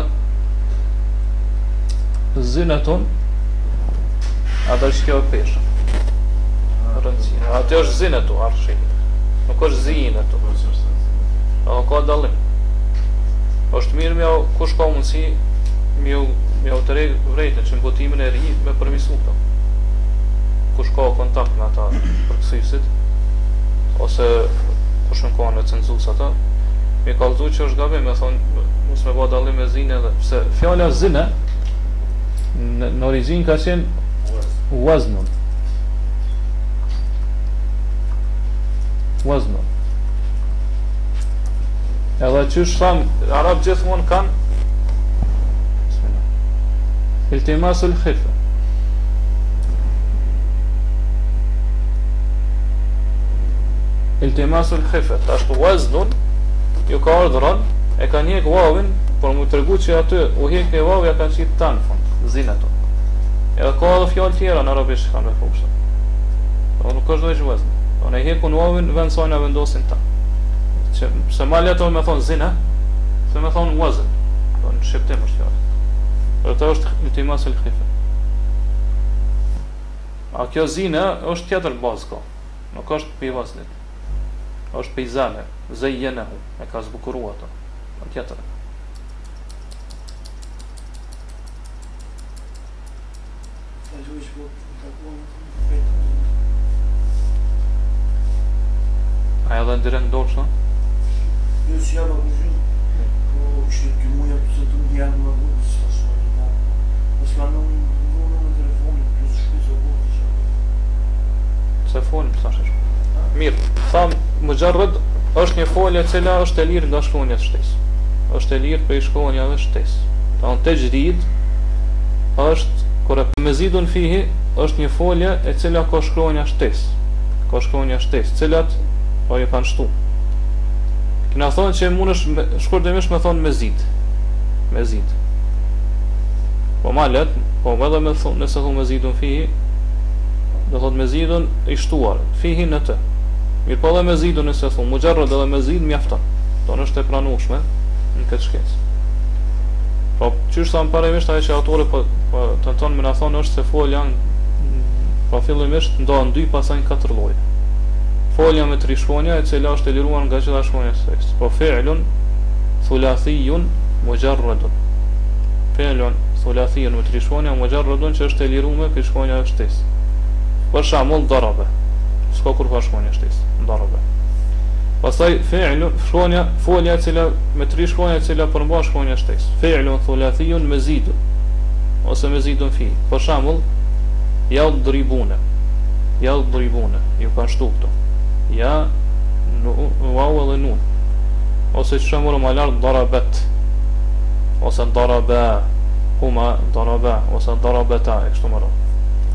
zinetun, atër që kjo e peshë. Rëndësina. Atë është zinetu, arshi. Nuk është zinetu. A ka dallim. Është mirë me kush ka mundësi me me u tërë vrejtën që në botimin e ri me përmisu këto. Kush ka kontakt me ata përkësisit, ose kush në ka në cenzus ata, me kallëzu që është gabim, me thonë, mos me ba dallim me zine dhe, pse fjala zine, në, në origin ka qenë waznun. Waznun. Edhe qysh tham, Arab gjithmonë kanë iltimasul khifa. Iltimasul khifa, tash waznun ju ka ardhëron, e ka njek wawin, por mu tërgu që aty u hek e waw ja ka qitë tanë fund, zinato. Edhe ka edhe fjallë tjera në arabisht kanë me fushtë. Do nuk është dojë wazn. Do ne hekun wawin vend sa na vendosin ta. Që se ma leto me thonë zina, se me thonë wazn. Do në shqiptim është fjallë. Për të është iltimas el khifa. A kjo zina është tjetër bazë ka. Nuk është për i vaznit. është pejzane, zejjenehu, e ka zbukurua ato. Në tjetër. A edhe në direkt dorë, shë? Jo, si java këshin, po kështë të muja të se të më djanë më vëllë, së të shumë të marë. Po s'la në në telefonit, plus shkës e vëllë të shumë. Se folëm, sa shesh. Mirë, thamë, më gjarrët është një folje cila është e lirë nga shkronja të shtesë. është e lirë prej shkronja dhe shtesë. Ta në të gjrid, është, kore me zidun fihi, është një folje e cila ka shkronja shtesë. Ka shkronja shtesë, cilat, po ju kanë shtu. Kina thonë që mund është shkurtimisht me thonë me zid. Me zid. Po ma let, po edhe me thonë, nëse thonë me zidun fihi, do thotë me zidun i shtuar, fihi në të. Mirë po edhe me zidun nëse thonë, mu gjarrët edhe me zid mjafton. Do në është e pranushme në këtë shkencë. Po qysh sa më paremisht ajo që autori po, po tenton me na thonë është se folja po fillimisht ndohen dy pastaj në katër lloje. Folja me tri shkronja e cila është e liruar nga gjitha shkronjat e së. Po fi'lun thulathiyun mujarradun. Fi'lun thulathiyun me tri shkronja mujarradun që është e liruar me shkronja e shtesë. Për shembull daraba. S'ka kur pa shkronja shtesë, daraba. Pastaj fi'lun shkronja folja e cila me tri shkronja e cila përmban shkronja shtesë. Fi'lun thulathiyun mazidun ose mazidun fi. Për shembull yadribuna. Yadribuna, ju kanë shtu këto. Ja waw edhe nun. Ose që shembull më lart darabat. Ose daraba, huma daraba, ose darabata, kështu më radh.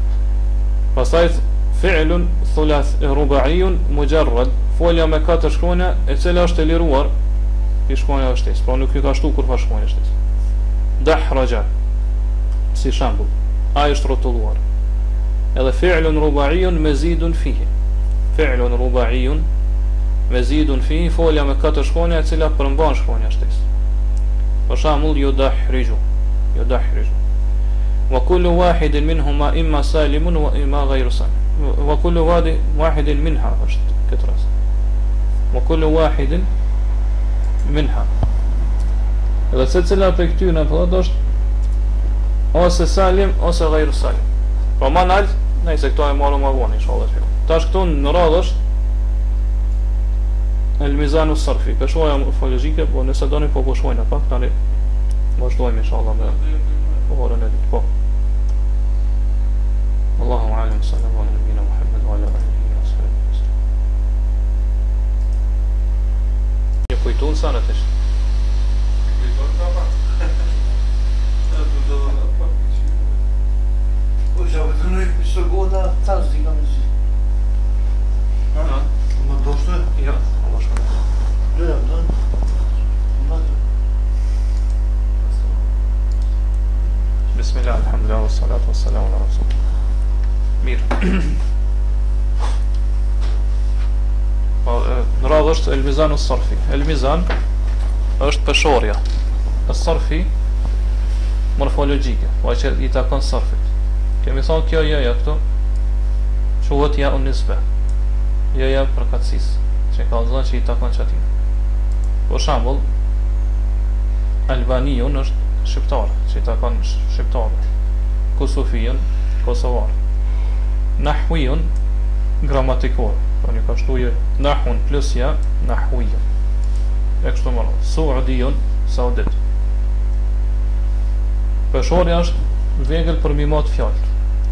Pastaj fi'lun thulath ruba'iyun mujarrad, folja me katër shkronja e cila është e liruar i shkronja e shtesë, pra nuk ju ka shtu kur pa shkronja e shtesë. Dahraja, si shembull, ai është rrotulluar. Edhe fi'lun ruba'iyun mazidun fihi. Fi'lun ruba'iyun mazidun fihi, folja me katër shkronja e cila përmban shkronja e shtesë. Për shembull yudahriju, yudahriju. Wa kullu wahidin minhuma imma salimun wa imma ghayru salim. Wa kullu wahidin minha është këtë rast. Wa kullu wahidin minha. Edhe se cila për këtyre thotë është ose salim ose ghayru salim. Po më nalt, nëse këto e marrëm më vonë inshallah. Tash këtu në radhë është el mizanu sarfi, peshoja morfologjike, po nëse doni po po shojna pak tani vazhdojmë inshallah me orën e ditë. Po. Allahu a'lam, sallallahu ala nabina Muhammad wa ala alihi wa sahbihi. Je kujtun sa në tesh? Kujton ta pa. Po ja vetëm nuk është goda tas dikam zi. Ha? Më doshte? Ja, Allah shkon. Jo, ja, dan. Bismillah, alhamdulillah, wassalatu wassalamu ala rasulillah. Mirë. Po, në radhë është el mizanu sarfi. El mizan është peshorja. E sarfi morfologjike, po që i takon sarfit. Kemi thonë kjo jeja këtu quhet ja unisbe. Jeja përkatësisë, që ka dhënë që i takon çatin. Për shembull, Albaniun është shqiptar, që ta kanë shqiptarë. Kosofiun, kosovar. Nahwiun, gramatikor. Po një ka shtuje nahun plus ja, nahwiun. E kështu më radhë. Saudiun, saudit. Peshorja është vegël për mimat fjallë.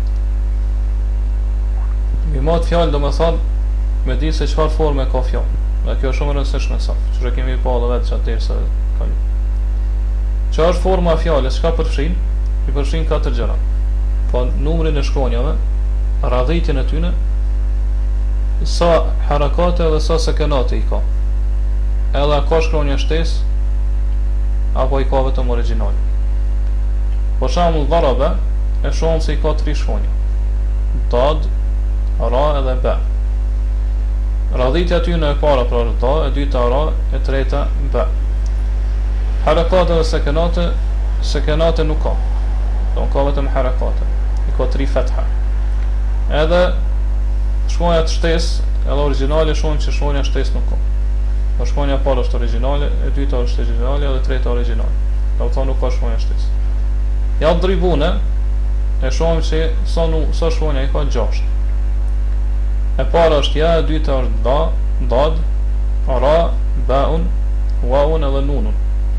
Mimat fjallë do me thonë me di se qëfar forme ka fjallë. Dhe kjo është shumë rëndësishme sa. Që kemi pa dhe vetë që atërë se kalu. Që është forma fjallës, që ka përfshin? I përfshin katër gjëra. Po numrin e shkronjave, radhitjen e tyne, sa harakate dhe sa sekenate i ka. Edhe a ka shkronja shtes, apo i ka vetëm original. Po shembull dharabe, e shohim se i ka tri shkronja. Dad, ra edhe be. Radhitja tyne e para pra da, e dyta ra, e treta be. Harakate dhe sekenate, sekenate nuk ka. Do ka vetëm harakate. I ka tri fetha. Edhe shkronja të shtes, edhe originale shohim që shkronja shtes nuk ka. Po shkronja e para është originale, e dyta është originale dhe e treta originale. Do thonë nuk ka shkronja shtes. Ja dribune, e shohim që sa nu, sa shkronja i ka gjashtë. E para është ja, e dyta është da, dad, ra, baun, waun edhe nunun.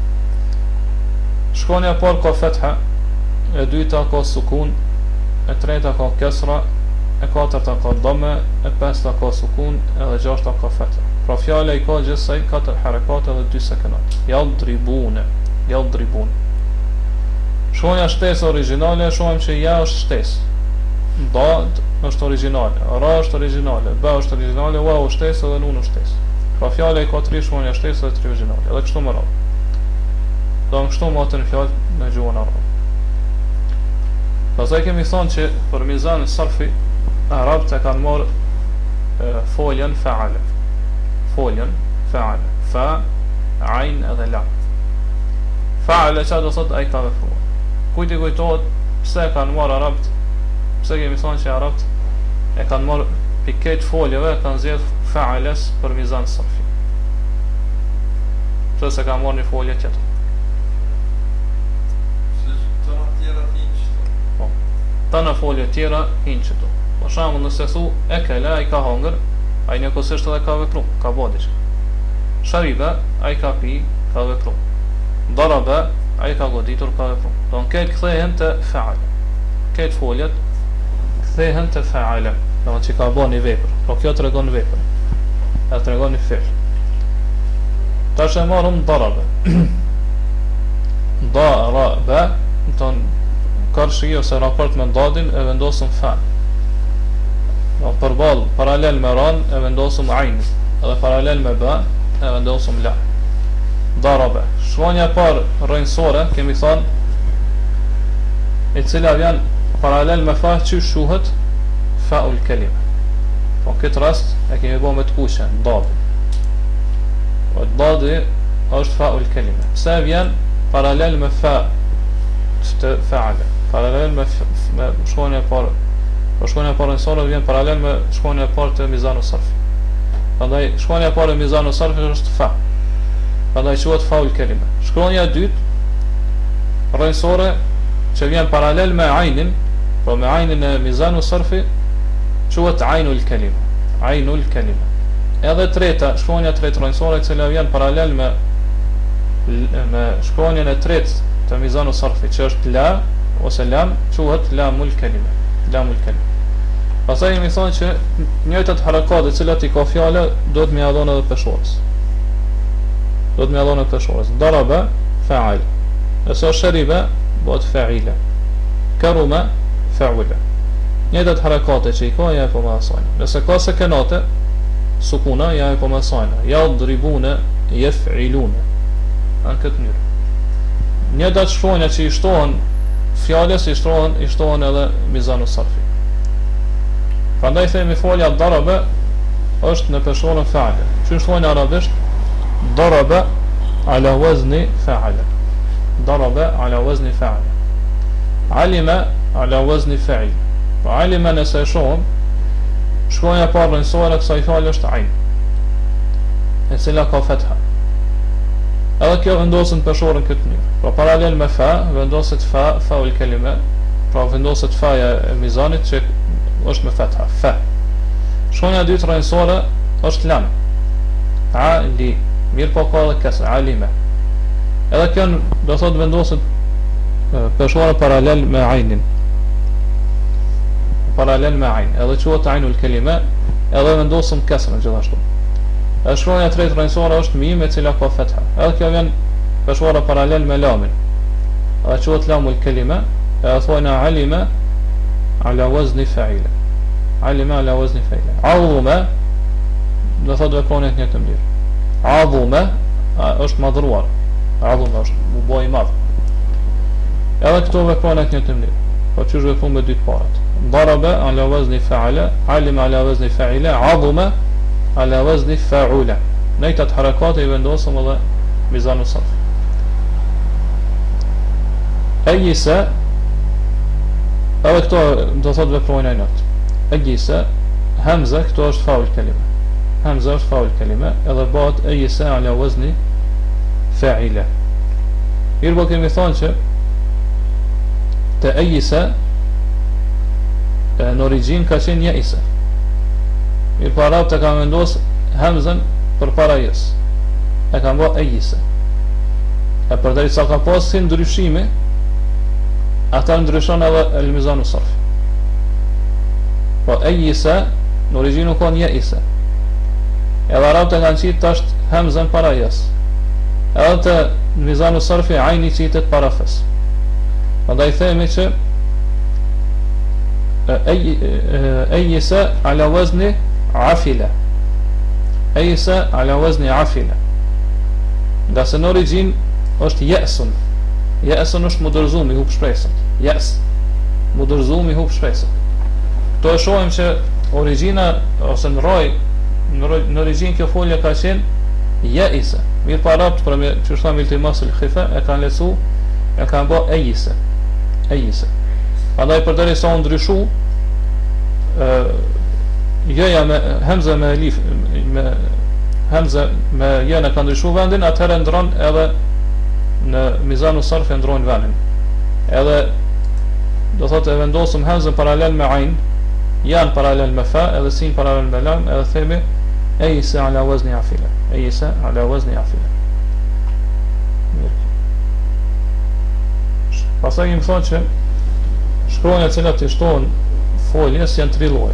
Shkronja e parë ka fetha, e dyta ka sukun, e treta ka kesra, e katërta ka dome, e pesta ka sukun, edhe gjashta ka fetha. Pra fjala i ka gjithsej katër harakate dhe dy sekenat. Yadribune, yadribune. Shkronja shtes originale, shohim që ja është shtes. Dad është originale, ra është originale, ba është originale, wa është shtes edhe nun është shtes. Pra fjala i ka tri shkronja shtes dhe tri originale, edhe kështu më radhë. Do në kështu më atë në fjallë në gjuhën arabë. Pastaj kemi thonë që për mizan e sarfi, arabët e kanë marë e, foljen faale. Foljen faale. Fa, ajn edhe la. Faale që do thotë a i ka vepruar. Kujti kujtohet pse e kanë marë arabët, pse kemi thonë që arabët e kanë marë piket foljeve, e kanë zjedh faales për mizan e sarfi. Pse se kanë marë një folje tjetër. Ta në folje tjera hinë qëtu. Për shembull nëse thu e kele, a i ka hangër, a i njëkosisht edhe ka vepru, ka bodish. Sharibe, a i ka pi, ka vepru. Darabe, a i ka goditur, ka vepru. Do në këtë kthehen të faale. Këtë foljet kthehen të faale. Do në që ka bo një vepër. Pro kjo të regon një vepër. E të regon një fel. Ta që e marëm darabe. Da, ra, be, në tonë karshi ose raport me dadin e vendosëm fa. Do përball paralel me ran e vendosëm ajn, edhe paralel me ba e vendosëm la. Darabe. Shkronja e parë rrënjësore kemi thënë, e cila vjen paralel me fa që shuhet faul kelime. Po në këtë rast e kemi bo me të kuqe, dadi. Po dadi është faul kelime. Pse vjen paralel me fa të faale? Paralel me, me shkronja e parë. Po shkronja e parë rrënjësore vjen paralel me shkronja e parë të mizanu sarfi. Prandaj shkronja e parë e mizanu sarfi është fa. Prandaj quhet faul kelime. Shkronja e dytë rrënjësore që vjen paralel me ajnin, po me ajnin e mizanu sarfi quhet ainul kelime. Ainul kelime. Edhe treta, shkronja e tretë rrënjësore e cila vjen paralel me me shkronjën e tretë të mizanu sarfi, që është la ose lam, quhet lamul kelime. Lamul kelime. Pastaj jemi thonë që njëjtat harakate të cilat i ka fjala do të më ia dhonë edhe peshorës. Do të më ia dhonë edhe peshorës. Daraba fa'al. Esa shariba bëhet fa'ila. Karuma fa'ula. Njëjtat harakate që i ka ja po më asajna. Nëse ka sekenate, sukuna ja po më asajna. Yadribuna yaf'iluna. Në këtë mënyrë. Njëjtat shkronja që i shtohen fjales i shtohen, i shtohen edhe mizanu sarfi. Prandaj themi folja darabe është në peshorën fa'ale. Që shtohen arabisht? Darabe ala wazni fa'ale. Darabe ala wazni fa'ale. Alima ala wazni fa'il. Po alima nëse e shohim, shkronja parë rrënjësore kësaj fjale është ain, e cila ka fetha. Edhe kjo vendoset peshorën këtë mënyrë. Pra paralel me fa, vendoset fa, fa ul kelime, pra vendoset faja e mizanit që është me fetha, fa. Shkronja e dytë rrënjësore është lam. Ali, mirë po ka edhe kesër, alime. Edhe kjo do thot vendoset peshorë paralel me ajnin. Paralel me ajn, edhe quhet ainul kelime, edhe vendosëm kesrën gjithashtu. Edhe shkronja e tretë rrënjësore është mim e cila ka fetha. Edhe kjo vjen peshorë paralel me lamin. Edhe quhet lamul kelime, edhe thojna alime ala wazni fa'ila. Alime ala wazni fa'ila. Adhume do thot vepronin një të mirë. Adhume është madhruar. Adhume është u bë i madh. Edhe këto vepronin një të mirë. Po çu vepron me dy të parat. Daraba ala wazni fa'ala, alima ala wazni fa'ila, adhuma ala wazni fa'ula. Nëjtat harakate i vendosëm edhe mizanu sarf. Ejise, edhe këto do thot veprojnë ajnot. Ejise, hamza, këto është faul kelime. Hamza është faul kelime, edhe bëhet ejise ala wazni fa'ila. Mirë po kemi thonë që të ejise në origin ka qenë jeise. Mirë po arabët e ka vendos hamzën për para jes. E ka bë ejise. E përderi sa ka pas si ndryshimi, ata ndryshon edhe el mizanu sarf. Po ejise në origin nuk ka një jeise. Edhe arabët e kanë qitë tash hamzën para jes. Edhe të mizanu sarfi ajni qitet para fes. Prandaj themi që ejise ala wazni afila. Ejise ala wazni afila. Nga se në origin është jesun. Jesun është mudërzum i hub shpresën. Jes. Mudërzum i hub shpresën. Kto e shohim që origina ose në roj në origin kjo folje ka qenë jeise. Mirë pa arabt për me që shtam iltimas el khifa e kanë lecu e kanë bë ejise. Ejise. Prandaj përderi sa u ndryshu jeja me hamza me elif me hamza me jena ka ndryshu vendin, atëherë ndron edhe në mizanu sarf e ndrojnë vendin. Edhe do thotë e vendosëm hamzën paralel me ajn, janë paralel me fa, edhe sin paralel me lam, edhe themi ejise ala wazni afila. Ejise ala wazni afila. Pastaj im thonë që shkronja që cilat i shtohen foljes janë tri lloje.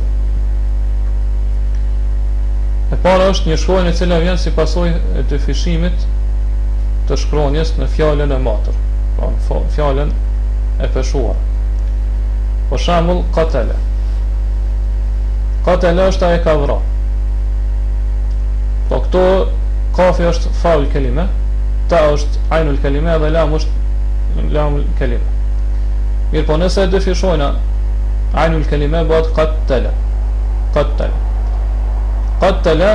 E para është një shkronjë e cila vjen si pasojë e të fishimit të shkronjes në fjalën e matër, pra në fjalën e peshuar. Për shembull, qatala. Qatala është ai ka vrarë. Po këto kafi është faul kelime, ta është ainul kelime dhe lam është lamul kelime. Mirë po nëse e dëfishojna ainul kelime bëhet qattala. Qattala. Qattala,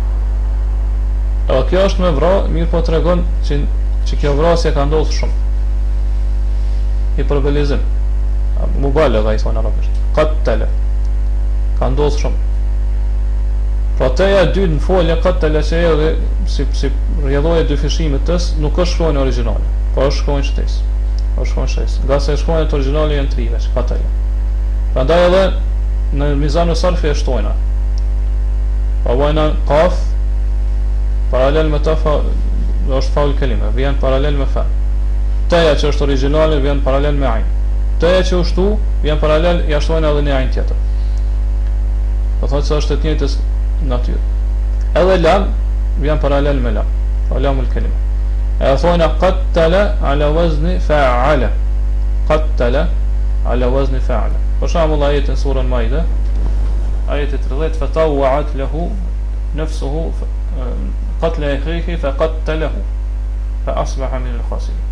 kjo është me vra, mirë po të regon që, që kjo vrasje ka ndodhë shumë. Hiperbelizim. Mubale dhe i thonë arabisht. Qattala. Ka ndodhë shumë. Pra teja dy në folje qattala që e dhe si, si rjedhoje dëfishimit tës nuk është shkronjë originale, po është shkronjë shtesë. është shkronjë shtesë. Nga se shkronjët originale janë tri veç, qattala. Prandaj edhe në mizanu sarfi e shtojna. Pa vojna qaf paralel me ta fa, është faul kelime, vjen paralel me fa. Teja që është originale vjen paralel me ajn. Teja që u shtu vjen paralel, ja shtojna edhe një ajn tjetër. Po thotë se është të njëjtës natyrë. Edhe lam vjen paralel me lam. Pa lamul kelime. E thojna qattala ala wazni fa'ala. Qattala ala wazni fa'ala. Për shembull ajetin surën Maide, ajeti tridhjetë fatawwa'at lahu nafsuhu qatla akhihi faqattalahu fa asbaha min al-khasirin.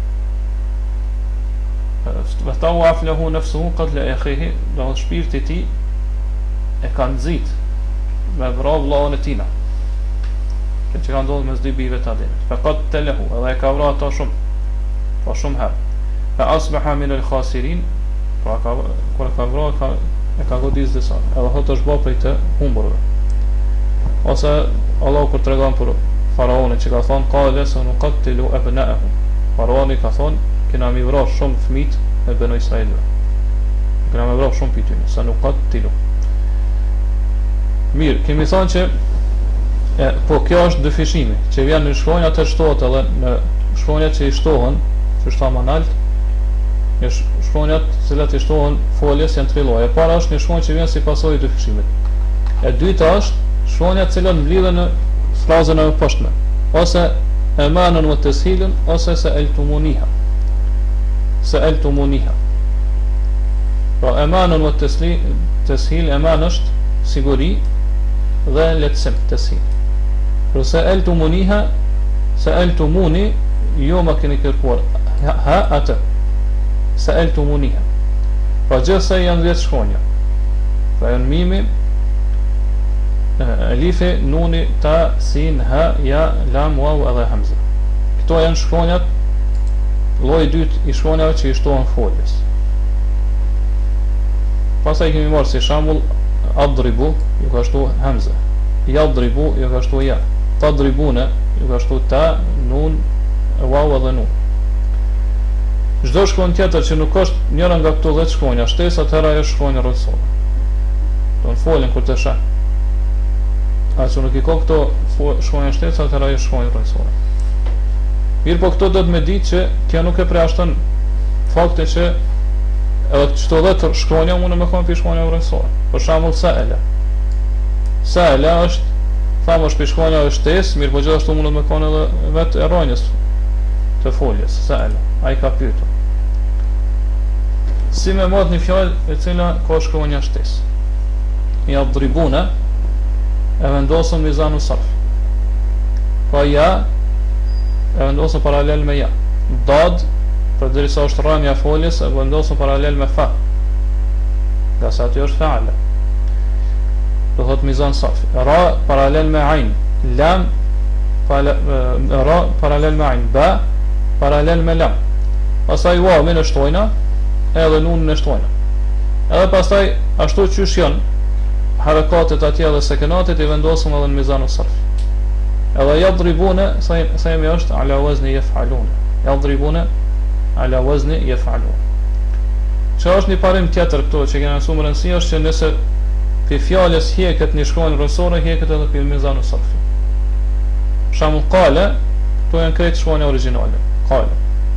Fatawwa'at lahu nafsuhu qatla akhihi, do shpirti i tij e ka nxit me vrarë vllahun e tij. Kjo që ka ndodhur mes dy bijve të Ademit. Faqattalahu, edhe e ka vrarë ata shumë, po shumë herë. Fa asbaha min al-khasirin, pra ka kur ka vrarë ka e ka godis disa. Edhe thotë është bë prej të humburve. Ose Allah kur tregon për faraoni që ka thonë qale sanuqattilu abna'ahum. Faraoni ka thonë kena mi vrash shumë fëmijë e Banu Israilëve. Kena mi vrash shumë pyetje, sanuqattilu. Mirë, kemi thonë që e, po kjo është dyfishimi, që vjen në shkronja të shtohet edhe në shkronjat që i shtohen, që është thamë analt, në shkronjat të cilat i shtohen foljes janë tre lloje. E para është një shkronjë që vjen si pasojë të dyfishimit. E dyta është shkronjat të cilat mblidhen në frazën e poshtme, ose emanën wa tashilun, ose sa'altumuniha. Sa'altumuniha. Pra emanën wa tashil, eman është siguri dhe lehtësim, tashil. Pra sa'altumuniha, sa'altumuni, jo ma keni kërkuar, ha, ha atë. Sa'altumuniha. Pra gjithse janë dhjetë shkronja. Pra janë mimi, alifi, nuni, ta, sin, ha, ja, lam, waw edhe hamza. Këto janë shkronjat, lloji i dytë i shkronjave që i shtohen foljes. Pastaj kemi marrë si shembull adribu, ju ka shtu hamza. Yadribu, ju ka shtu ja. Tadribuna, ju ka shtu ta, nun, waw edhe nun. Çdo shkronjë tjetër që nuk është njëra nga këto dhjetë shkronja shtesë, atëherë ajo është shkronjë rrethore. Do të folën kur të shah. A që nuk i ka këto shkronja shtesë, atëherë ajo është shkronjë rrethore. Mirë, po këto do të më ditë që kjo nuk e përjashton faktin që edhe çdo dhjetë shkronja mund të më kanë pi shkronja rrethore. Për shembull sa'ala. Sa'ala është thamë është pi shkronja e shtesë, mirë, po gjithashtu mund të më kanë edhe vetë e rrojnës të foljes. Sa'ala, ai ka pyetur. Si me marrë një fjalë e cila ka shkronja shtesë. Ja dribuna e vendosën mizanu sarf. Pa ja e vendosën paralel me ja. Dad, për derisa është rrënja foljes, e vendosën paralel me fa. Nga sa aty është fa'ala. Do thot mizan sarf. Ra paralel me ain. Lam pala, ra paralel me ain. Ba paralel me lam. Pastaj waw në shtojna, edhe nun në shtojna. Edhe pastaj ashtu qysh janë harakatet atje dhe sekenatet i vendosëm edhe në mizanu sarf. Edhe yadribuna themi është ala wazni yaf'alun. Yadribuna ala wazni yaf'alun. Çfarë është një parim tjetër këto që kemi mësuar rëndësi është që nëse pi fjalës hjeket një shkronjë rrethore, hjeket edhe pi mizanu sarf. Shamu qala, këto janë krejt shkronja origjinale. Qala.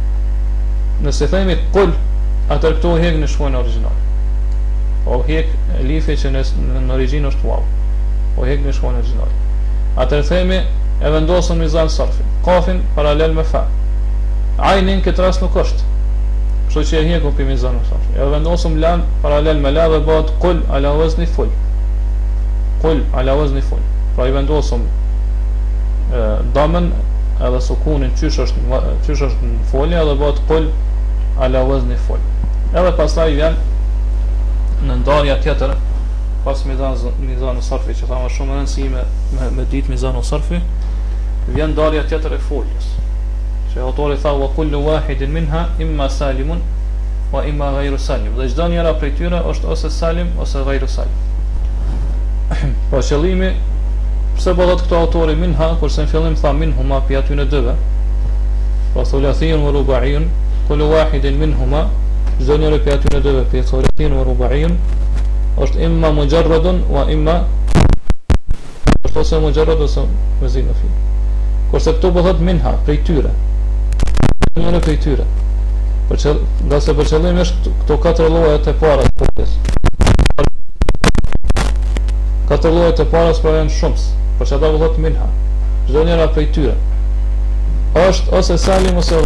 Nëse themi qul, atër këto hjek në shkronjë origjinale. O hjek lifi që në, në origjinë është waw. O hjek në shkronjë origjinale. Atër themi e vendosën mizan sarfin. Kafin paralel me fa. Ajnin këtë rast nuk është. Kështu që e hjekun për mizan sarfin. E vendosëm lam paralel me la dhe bëhet qul ala wazni ful. Qul ala wazni ful. Pra i vendosëm e, damën edhe sukunin qysh është qysh është në folje edhe bëhet qul ala wazni ful. Edhe pastaj vjen në ndarja tjetër pas mizan mizan sarfi që thamë shumë rëndësi me me, me ditë mizan sarfi, vjen ndarja tjetër e foljes. Që autori tha wa kullu wahidin minha imma salimun wa imma ghayru salim. Dhe çdo njëra prej tyre është ose salim ose ghayru salim. Po qëllimi pse bëhet këto autori minha kurse në fillim tha minhuma pi aty në dyve. Po thulathiyun wa rubaiyun kullu wahidin minhuma çdo njëri pi aty në dyve pi thulathiyun wa rubaiyun është imma mujarradun wa imma është ose mujarrad ose mazid në fil. Kurse këto bëhet minha prej tyre. Njëra prej tyre. Për që, nga se për qëllim është këto katër llojet e para të foljes. Katër llojet e para pra janë shumës, për që ata bëhet minha. Çdo njëra prej tyre është ose salim ose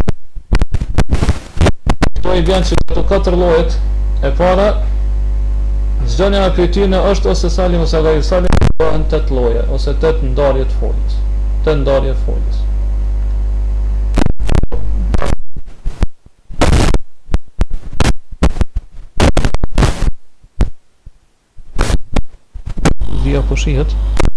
këto i bën që këto katër llojet e para çdo njëra prej tyre është ose salim ose ghayr salim, bëhen tet lloje ose tet ndarje të foljes. Tet ndarje të foljes. Via po shihet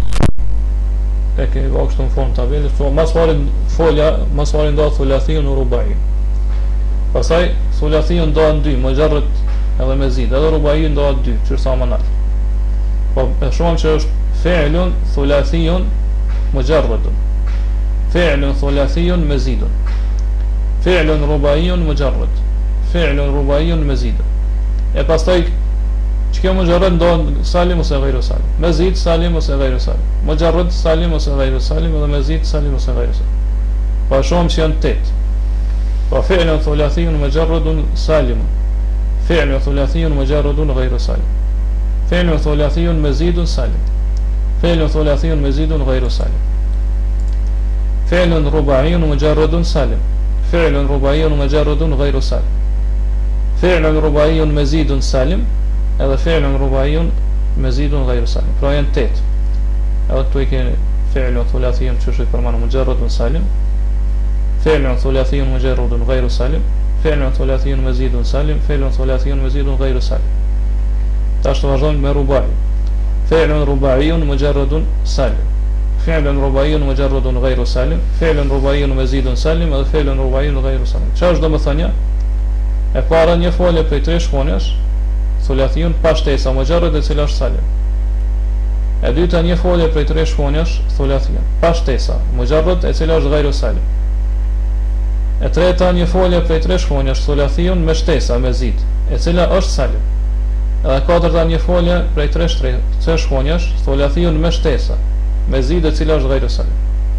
e kemi vao kështu në formë tabele, so mas marin folja, mas marin do thulathiyun u rubai. Pastaj thulathiyun do në dy, mujarrad edhe me zid, edhe rubaiyun do në dy, çfarë më nat. Po e shohim që është fi'lun thulathiyun mujarradun. fi'lun thulathiyun mazidun, fi'lun rubaiyun mujarrad, fi'lun rubaiyun mazidun. E pastaj çka mujarrad do salim ose ghayru salim, mazid salim ose ghayru salim, mujarrad salim ose ghayru salim dhe mazid salim ose ghayru salim. Pa shohim që janë tet. Pa fi'lun thulathiyun mujarradun salimun, fi'lun thulathiyun mujarradun ghayru salim, fi'lun thulathiyun mazidun salim, fi'lun thulathiyun mazidun ghayru salim, fi'lun rubaiyun mujarradun salim, fi'lun rubaiyun mujarradun ghayru salim, fi'lun rubaiyun mazidun salim, edhe fi'lun rubaiyun mazidun ghayru salim. Pra janë tet. Edhe këtu i keni fi'lun thulathiyun që është i përmendur mujarradun salim, fi'lun thulathiyun mujarradun ghayru salim, fi'lun thulathiyun mazidun salim, fi'lun thulathiyun mazidun ghayru salim. Tash të vazhdojmë me rubai. Fi'lun rubaiyun mujarradun salim, fi'lun rubaiyun mujarradun ghayru salim, fi'lun rubaiyun mazidun salim dhe fi'lun rubaiyun ghayru salim. Çfarë është domethënia? E para një folje prej tre shkronjash, thulathiyun pa shtesa mujarrad e cila është salim. E dyta një folje prej tre shkronjash, thulathiyun pa shtesa mujarrad e cila është ghayru salim. E treta një folje prej tre shkronjash, thulathiyun me shtesa mazid e cila është salim. Edhe katërta një folje prej tre tre shkronjash, thulathiyun me shtesa mazid e cila është ghayru salim.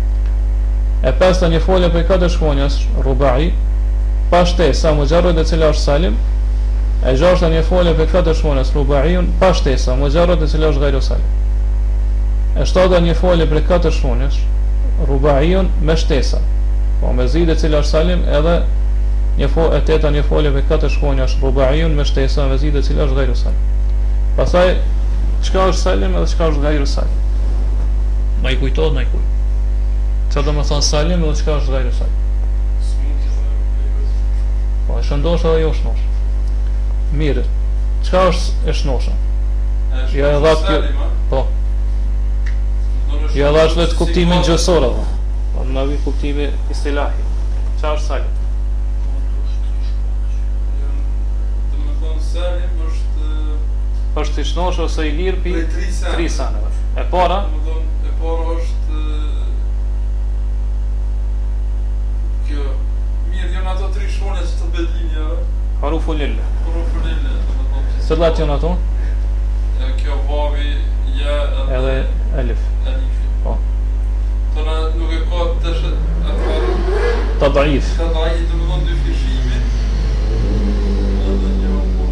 E pesta një folje prej katër shkronjash, rubai pa shtesa mujarrad e cila është salim. E gjashta një folje prej katër shkronjash, rubaiun pa shtesa mujarrad e cila është ghayru salim. E shtata një folje prej katër shkronjash, rubaiun me shtesa, po mazid e cila është salim, edhe një folje e teta një folje prej katër shkronjash, rubaiun me shtesa mazid e cila është ghayru salim. Pastaj çka është salim edhe çka është ghayru salim. Ma i kujtohet, ma i kujt. Çfarë do të thonë salim edhe çka është ghayru salim? Po e shëndosh edhe jo shnosh. Mirë. Çka është e shnosha? Ja e dha kjo. Po. Ja dha vetë kuptimin gjësor apo. Po na vi kuptimi istilahi. Çfarë është salim? Do të thonë salim është është i shnosh ose i lirë pi tri sanave. E para, do të thonë e para është kjo mirë janë ato tri shkronja që të bëhet linja. harufu lille. Harufu lille. Cilat janë ato? Kjo vavi ja edhe alif. Alif. Po. Tona nuk e ka të sh atë Tadaif. Tadaif do të thonë dy fishime. Edhe një po.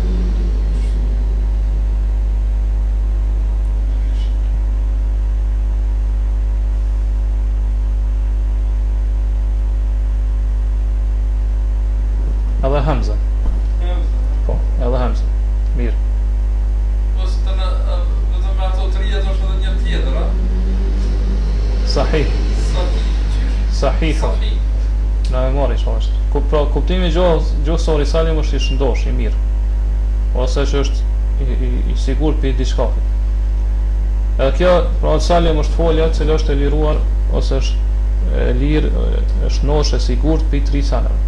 Edhe hamza. Po, edhe hamza. Mirë. Ose të në, do të me ato trija do është edhe një tjetër, a? Sahih. Sahih. Sahih. Sahih. Na e mori çfarë është. Ku pra kuptimi gjoh gjohësor i salim është i shëndosh, i mirë. Ose që është i, i, i sigurt për diçka. Edhe kjo, pra salim është folja e cila është e liruar ose është e lirë, është shëndosh e sigurt për tri sanave.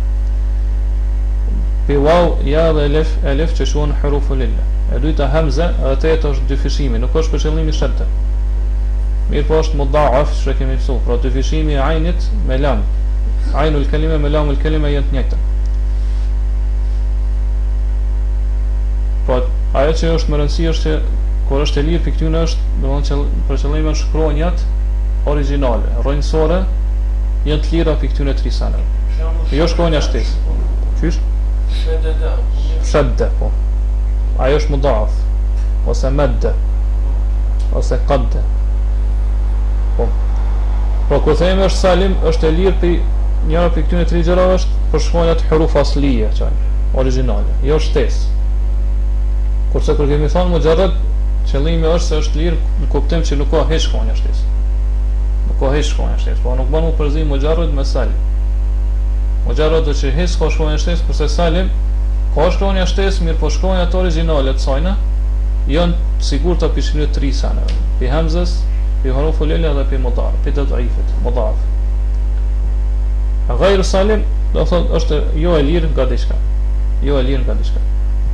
Pi waw, ja dhe elif, elif që shuan hurufu lille. E dyta hamza, edhe teta është dyfishimi, nuk është për qëllimi shadda. Mirë po është mudaaf, që kemi mësuar, pra dyfishimi e ajnit me lam. Ajnul kelime me lamul kelime janë të njëjta. Po ajo që është më rëndësi është që kur është e lirë për këtyne është, domethënë që për qëllimin shkronjat origjinale, rrojnësore, janë të lira për këtyne tri sanave. Jo shkronja shtesë. Qysh? Shadda, po. Ajo është mudaaf, ose madda, ose qadda. Po. Po kur themi është salim, është e lirë për njëra për këtyne tri gjërave është për shkronjat huruf aslije, çajm, origjinale, jo shtesë. Kurse kur kemi thënë mujarrad, qëllimi është se është lirë në kuptim që nuk ka hiç shkronja shtesë. Nuk ka hiç shkronja shtesë, po nuk bën u përzim mujarrad me salim. Mujarrad do që hiç ka shkronja shtesë, kurse salim ka shkronja shtesë, mirë po shkronjat origjinale të sajna janë sigurt të pishin tri sanave. Pi hamzës, pi harufu lilla dhe pi mudar, pi tad'ifit, mudaaf. Ghayru salim, do thotë është jo e lirë nga diçka. Jo e lirë nga diçka.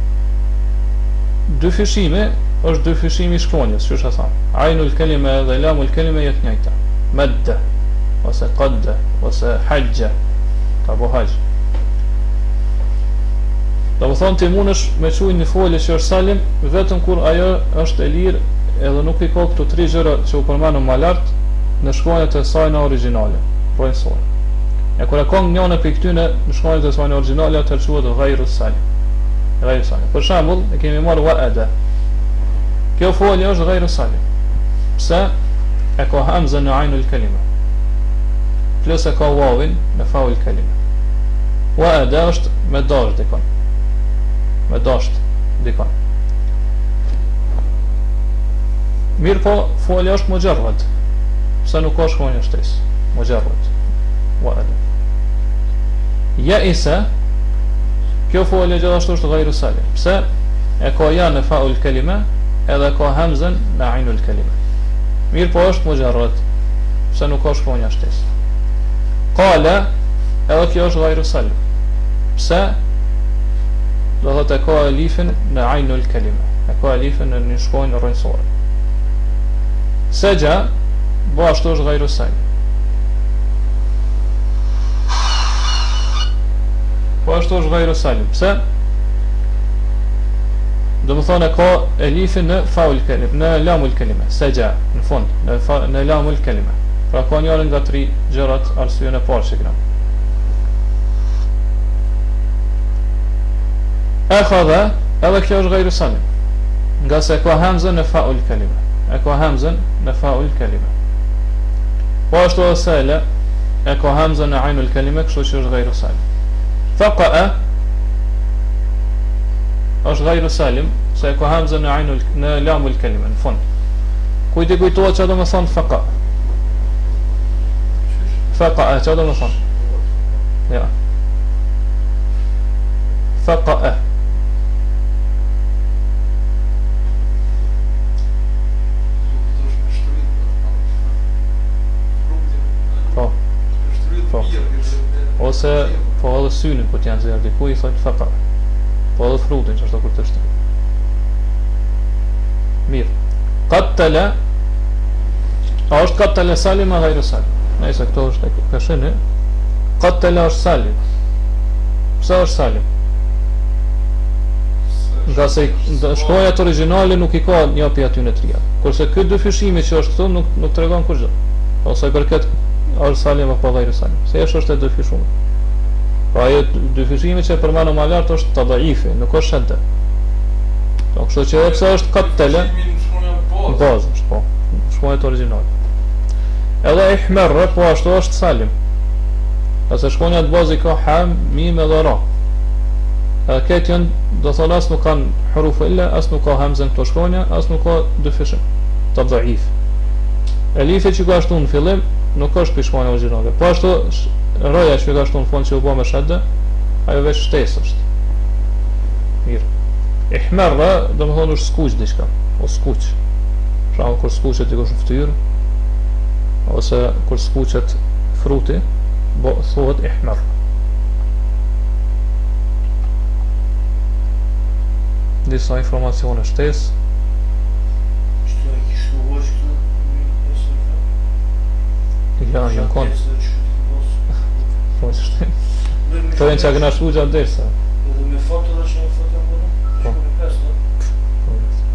Dy fishime është dy fishimi i shkronjës, që është thënë. Ainul kelime dhe lamul kelime janë të njëjta. Madda. ose qadda, ose hajja, ka bo hajj. Do më thonë ti mundesh me quj një folje që është salim vetëm kur ajo është e lirë edhe nuk i ka këto tri gjëra që u përmenëm më lart në shkronjat e saj në origjinale, rrojnësore. E kur e ka njëna për këtyne në shkronjat e saj në origjinale atë quhet ghayru salim. Ghayru salim. Për shembull, e kemi marrë wa'ada. Kjo folje është ghayru salim. Pse? E ka hamzën në ainul kalima. Plus e ka wawin në faul kalima. Wa'ada është me dash dikon. Me dasht dikon. Mirë po, folja është mujarrad. Pse nuk ka shkronjë shtesë? Mujarrad. Wa'ada. Ja isa, kjo folje gjithashtu është ghayru salim. Pse? E ka ja në faul kalima edhe ka hamzën në ainul kalima. Mirë po është mujarrad. Pse nuk ka shkronjë shtesë? Qala, edhe kjo është ghayru salim. Pse? Do thotë e ka alifin në ainul kalima. E ka alifin në një shkronjë rrënjësore. Seja, bo ashtu është ghayru salim. Po ashtu është ghayru salim. Pse? Do më thonë e ka alifin në faul kalima, në lamul kalima. Seja, në fund, në, fa, në lamul kalima. Pra ka njërën nga tri gjërat arsye në parë që këram. E khadha, edhe kjo është ghayru salim. Nga se ka hamzën në faul kalima. E ka hamzën në faul kalima. Po ashtu edhe sele, e ka hamzën në ainul kalima, kështu që është ghayru salim. Faqa'a është ghayru salim, se e ka hamzën në ainul në lamul kalima, në fund. Kujti kujtohet që do më thonë faqa. Faqa'a, që do më thonë? Ja. Faqa'a. Po. Po. Ose po edhe synin po t'janë zërë diku i thojnë faqa. Po edhe frutin që është kur të shtri. Mirë. Qattala, a është qattala salim a ghayru salim? Nëse këto është e këshini, qattala është salim. Pse është salim? Nga se shkronjat origjinale nuk i ka një api aty në trija. Kurse këtë dyfishimi që është këtu nuk, nuk të regon kur gjë. Ose për këtë është salim apo ghayru salim. Se është është e dyfishume. Pra ajo dyfishimi që e përmanu ma lartë është të dhaifi, nuk është shedde. Kështu që edhe pse është qattala, bazë është po, shkronjat origjinale. Edhe ihmerra po ashtu është salim. Ase shkronjat bazë i ka ham, mim edhe ra. Edhe këtë janë, do thonë as nuk kanë hurufu illa, as nuk ka hamzën këto shkronja, as nuk ka dyfishim. Të dhaif. Elifi që ka ashtu në fillim, nuk është për shkronja origjinale. Po ashtu roja që ka ashtu në fund që u bo me shedde, ajo veç shtesë është. Mirë. Ihmerra, do më thonë është skuq diçka, o skuq. Pra kur skuqet i kush në ftyrë, ose kur skuqet fruti, bo thuhet ihmerra. Disa informacione shtesë. Što e kishtu vojsh këtu? Ja, janë konë. Po, që shtem. To e në që a këna shku gjatë dersa. Edhe me foto dhe që e foto më në? Po. Shku në pesë, Po,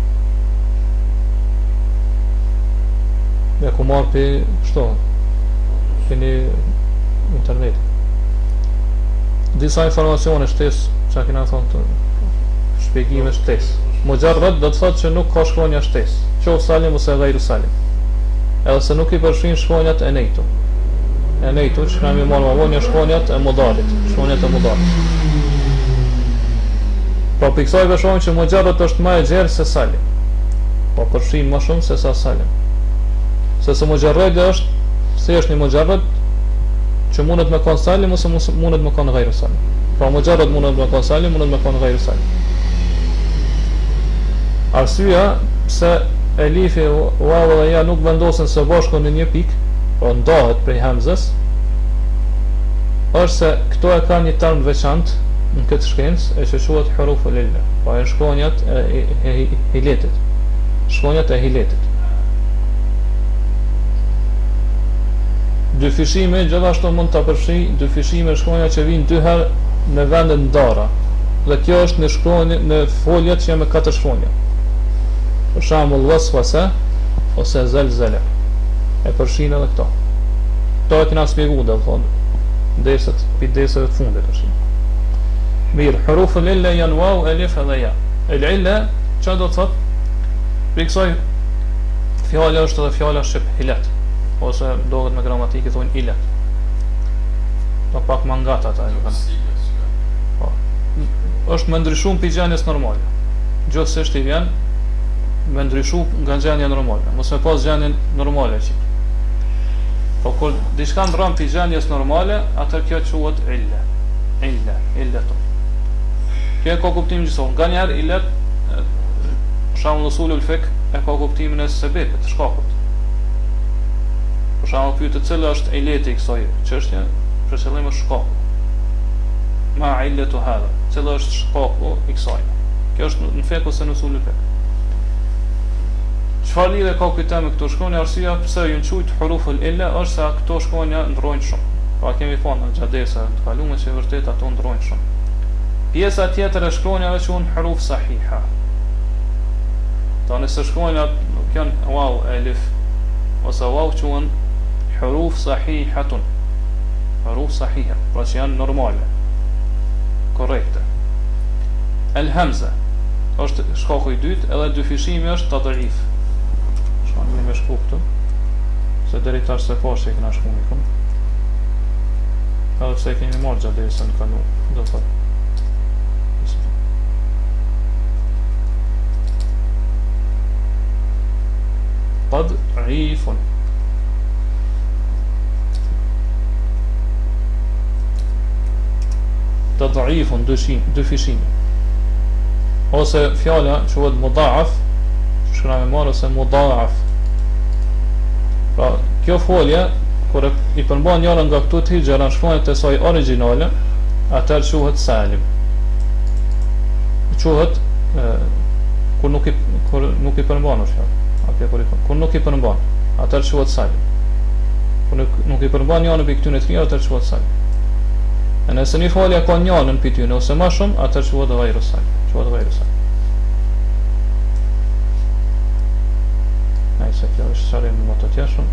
ja ku marë për shto, për një internet. Disa informacione shtesë, që a këna thonë të shpjegime shtesë. Mujarrad do të thotë që nuk ka shkronja shtesë, qoftë salim ose ghayru salim. Edhe se nuk i përfshin shkronjat e nejtu. E nejtu që kemi marrë më vonë shkronjat e modalit, shkronjat e modalit. Po për kësaj veshojmë që mujarrad është më e gjerë se salim. Po përfshin më shumë se sa salim. Se se mujarrad është, se është një mujarrad që mundet me kon salim ose mundet me kon ghayru salim. Pra mujarrad mundet me kon salim, mundet me kon ghayru salim. Arsyeja pse elifi, waw dhe ja nuk vendosen së bashku në një pikë, po ndahet prej hamzës, është se këto e kanë një term veçantë në këtë shkencë e që quhet huruful illa, pa e shkronjat e, e, e hiletit. Shkronjat e hiletit. dy fishime gjithashtu mund ta përfshi dy fishime shkronja që vijnë dy herë në vende ndara. Dhe kjo është në shkronjë në foljet që janë me katër shkronja. Për shembull waswasa ose zelzele. E përfshin edhe këto. Këto e kena shpjeguar domthonë ndesat pideset të fundit tash. Mirë, huruful illa janë waw, alif edhe ja. El illa çfarë do të thotë? Për kësaj fjala është edhe fjala shqip hilat, ose dohet me gramatikë thonë ilat. Do pak mangata ata e kanë. Po. Është më ndryshuar pi gjendjes normale. Gjithsesi i vjen më ndryshuar nga gjendja normale. Mos me pas gjendjen normale që. Po kur diçka ndron pi gjendjes normale, atë kjo quhet illa. Illa, illa to. Kjo ka kuptimin gjithsesi. Nganjëherë ilat për shembull usulul fiqh e ka kuptimin e sebepit, shkakut. Për shembull pyetë cila është ileti i kësaj çështje, për qëllim është shkaku. Ma illatu hadha, cila është shkaku i kësaj. Kjo është në fiqh ose në usulul fiqh. Çfarë lidhje ka ky temë këtu shkronja? Arsyeja pse ju quajt huruful illa është se këto shkronja ndrojnë shumë. Pa kemi thënë në xhadesa të kaluara që vërtet ato ndrojnë shumë. Pjesa tjetër e shkronjave quhen huruf sahiha. Ta nëse shkronja nuk janë waw, alif ose waw quhen huruf sahihatun. Huruf sahiha, pra që janë normale, korrekte. El hamza është shkaku i dytë, edhe dy fishimi është tadrif. Shkruajmë me shkrup këtu, se deri tash se poshtë e kena shkruar këtu. Edhe pse kemi marrë gjatë se në kalu, do të thotë. Tadrifun. Tadrifun dy fishimi. Ose fjala quhet mudaaf, shkruajmë marrë ose mudaaf. Pra, kjo folje kur i përmban njëra nga këto të hijra në shkronjat e saj origjinale, atëherë quhet salim. Quhet kur nuk i kur nuk i përmban është fjala. Atë kur i kur nuk i përmban, atëherë quhet salim. Kur nuk, nuk i përmban njëra në këtyre të tjera, atëherë quhet salim. E nëse një folje ka njënën për tyne ose ma shumë, atër quhet ghayru salim. Quhet ghayru salim. Nëjse kjo është qarim në më të tjeshëm.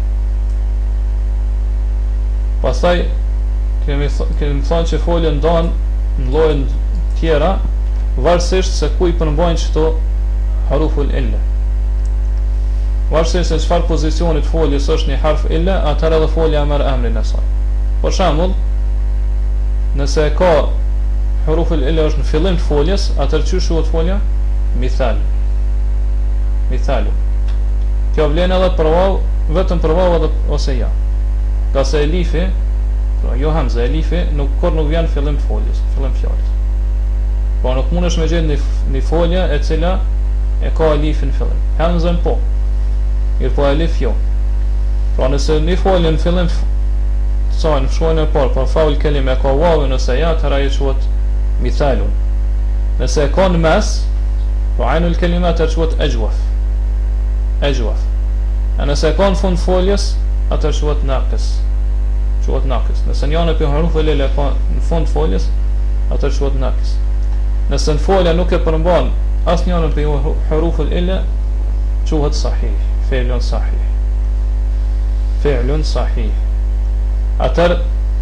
Pastaj kemi, th kemi thënë që folje ndan në lloje tjera, varësisht se ku i përmbajnë çto haruful illa. Varësisht se çfarë pozicionit foljes është një harf illa, atëherë edhe folja merr emrin e saj. Për shembull, nëse ka huruful illa është në fillim të foljes, atëherë çu quhet folja? Mithal. Mithalu. Kjo vlen edhe për vav, vetëm për vav edhe ose ja. Ka se elifi, pra jo hamza, elifi nuk kur nuk vjen në fillim të foljes, fillim fjalës. Po nuk mundesh me gjetë një, një folje e cila e ka elifin në fillim. Hamzën po. Mirë po elif jo. Pra nëse një folje në fillim të saj në shkronjën e parë, por faul kelime ka wawin ose ja, atëherë ajo quhet mithalun. Nëse e ka në mes, po ainul kelime atëherë quhet ajwaf. Ajwaf. E nëse e ka në fund foljes, atëherë quhet naqis. Quhet naqis. Nëse njëra prej hurufeve lele ka në fund foljes, atëherë quhet naqis. Nëse në folja nuk e përmban asnjërin prej hurufeve lele, quhet sahih. Fi'lun sahih. Fi'lun sahih. Atër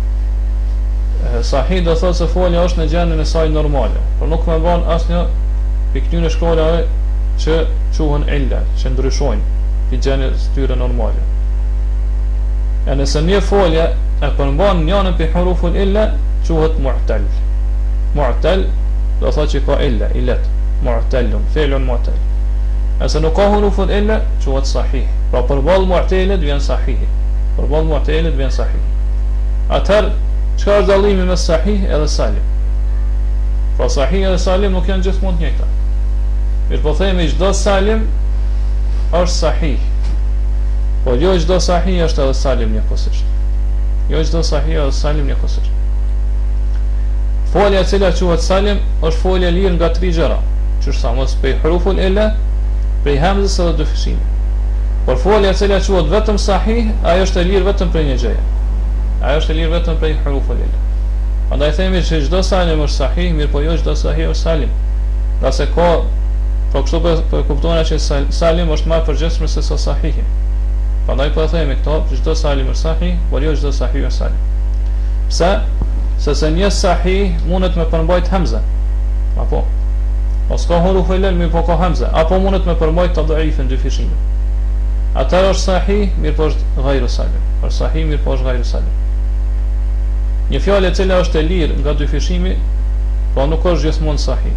sahih do thotë se folja është në gjendjen e saj normale, por nuk më bën asnjë pikë në shkollave që quhen illa, që ndryshojnë pi gjendjes tyre normale. E nëse një folje e përmban njërin prej huruful illa, quhet mu'tal. Mu'tal do thotë që ka illa, illat, mu'talun, fi'lun mu'tal. Nëse nuk ka huruful illa, quhet sahih. Pra përballë mu'talit vjen sahih. Përballë mu'talit vjen sahih. Atëherë, çka është dallimi mes sahih edhe salim? Pra sahih edhe salim nuk janë gjithmonë të njëjta. Mirë po themi çdo salim është sahih. Po jo çdo sahih është edhe salim njëkohësisht. Jo çdo sahih është salim njëkohësisht. Folja e cila quhet salim është folja e lirë nga tre gjëra. Që është sa mos prej huruful illa, prej hamzës edhe dy fishime. Por folja e cila quhet vetëm sahih, ajo është e lirë vetëm prej një gjëje. ajo është e lirë vetëm prej huruful illa. Andaj themi që çdo salim është sahih, mirë po jo çdo sahih është salim. Nga se ka, po kështu po, po kuptojna që salim është më përgjithshëm se sa sahihi. Prandaj po themi këto, çdo salim është sahih, por jo çdo sahih është salim. Pse? Sepse një sahih mundet me përmbajt hamza. Apo o s'ka huruf illa, mirë po ka hamza, apo mundet me përmbajt tad'ifin dy fishime. Atëherë është sahih, mirë po është ghairu salim. Është sahih, mirë po është ghairu salim. Një fjalë e cila është e lirë nga dy fishimi, po nuk është gjithmonë sahih.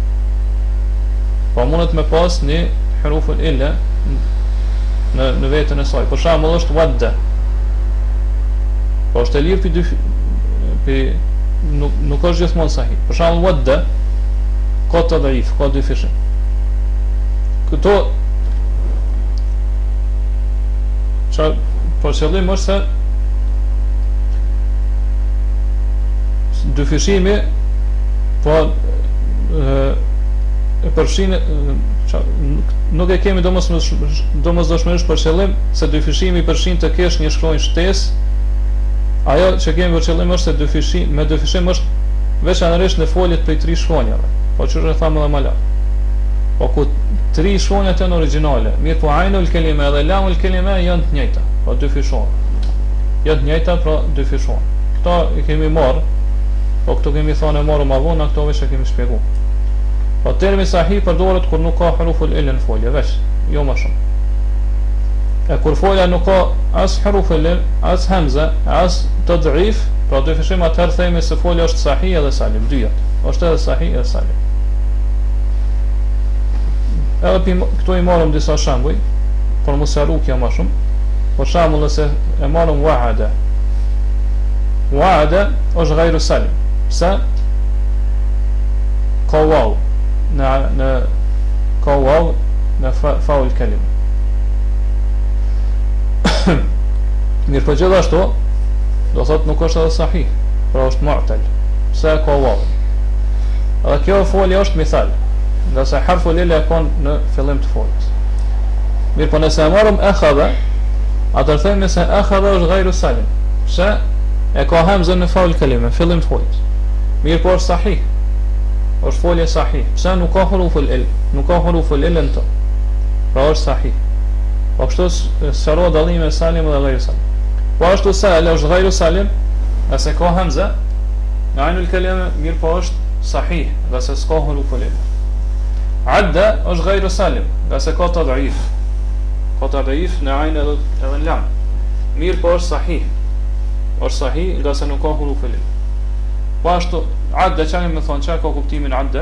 Po mundet me pas një huruful illa në në veten e saj. Për shembull është wadda. Po është e lirë pi dy pi nuk nuk është gjithmonë sahih. Për shembull wadda ka tad'if, ka dy fishim. Këto çfarë për qëllim është se dy fishimi po e, e përshin nuk e kemi domosdoshmërisht për qëllim se dy fishimi përshin të kesh një shkronjë shtesë. Ajo që kemi për qëllim është se dy fishim me dy fishim është veçanërisht në foljet prej tri shkronjave. Po çfarë thamë edhe më lart. Po ku tri shkronjat janë origjinale, mirë po ainul kelime dhe lamul kelime janë të njëjta, po dy fishon. Janë të njëjta, pra dy fishon. Këto i kemi marrë, po këto kemi thënë marrë më vonë, këto veç e kemi shpjeguar. Po termi sahih përdoret kur nuk ka huruful illa në folje, veç, jo më shumë. E kur folja nuk ka as huruful illa, as hamza, as tad'if, pra dy fishim atëherë themi se folja është sahih edhe salim, dyjat. Është edhe sahih edhe salim. Edhe pi, këtu i marrëm disa shembuj, por mos e rrukja më shumë. Për shembull nëse e marrëm wa'ada. Wa'ada është ghairu salim. Pse? Ka waw në në ka waw në fa, faul kelime. Mirë po gjithashtu do thot nuk është edhe sahih, pra është mu'tal. Pse ka waw? Edhe kjo folje është mithal, nga se harful illa e kon në fillim të foljes. Mirë po nëse e marrëm akhadha, atëherë themi se akhadha është ghairu salim. Pse? E ka hamzën në faul kelime, fillim të foljes. Mirë po është sahih. Është folje sahih. Pse nuk ka huruful illa, nuk ka huruful illa në to. Pra është sahih. Po kështu s'ka dallim me salim dhe ghairu salim. Po ashtu sal është ghairu salim, nëse ka hamza, në ainul kelime, mirë po është sahih, nga se s'ka huruful illa. Adda është ghairu salim, nga se ka tad'if. Ka tad'if në ain edhe edhe në lam. Mirë po është sahih. Është sahih nga se nuk ka huruful illa. Po ashtu adda çani më thon çka ka kuptimin adda?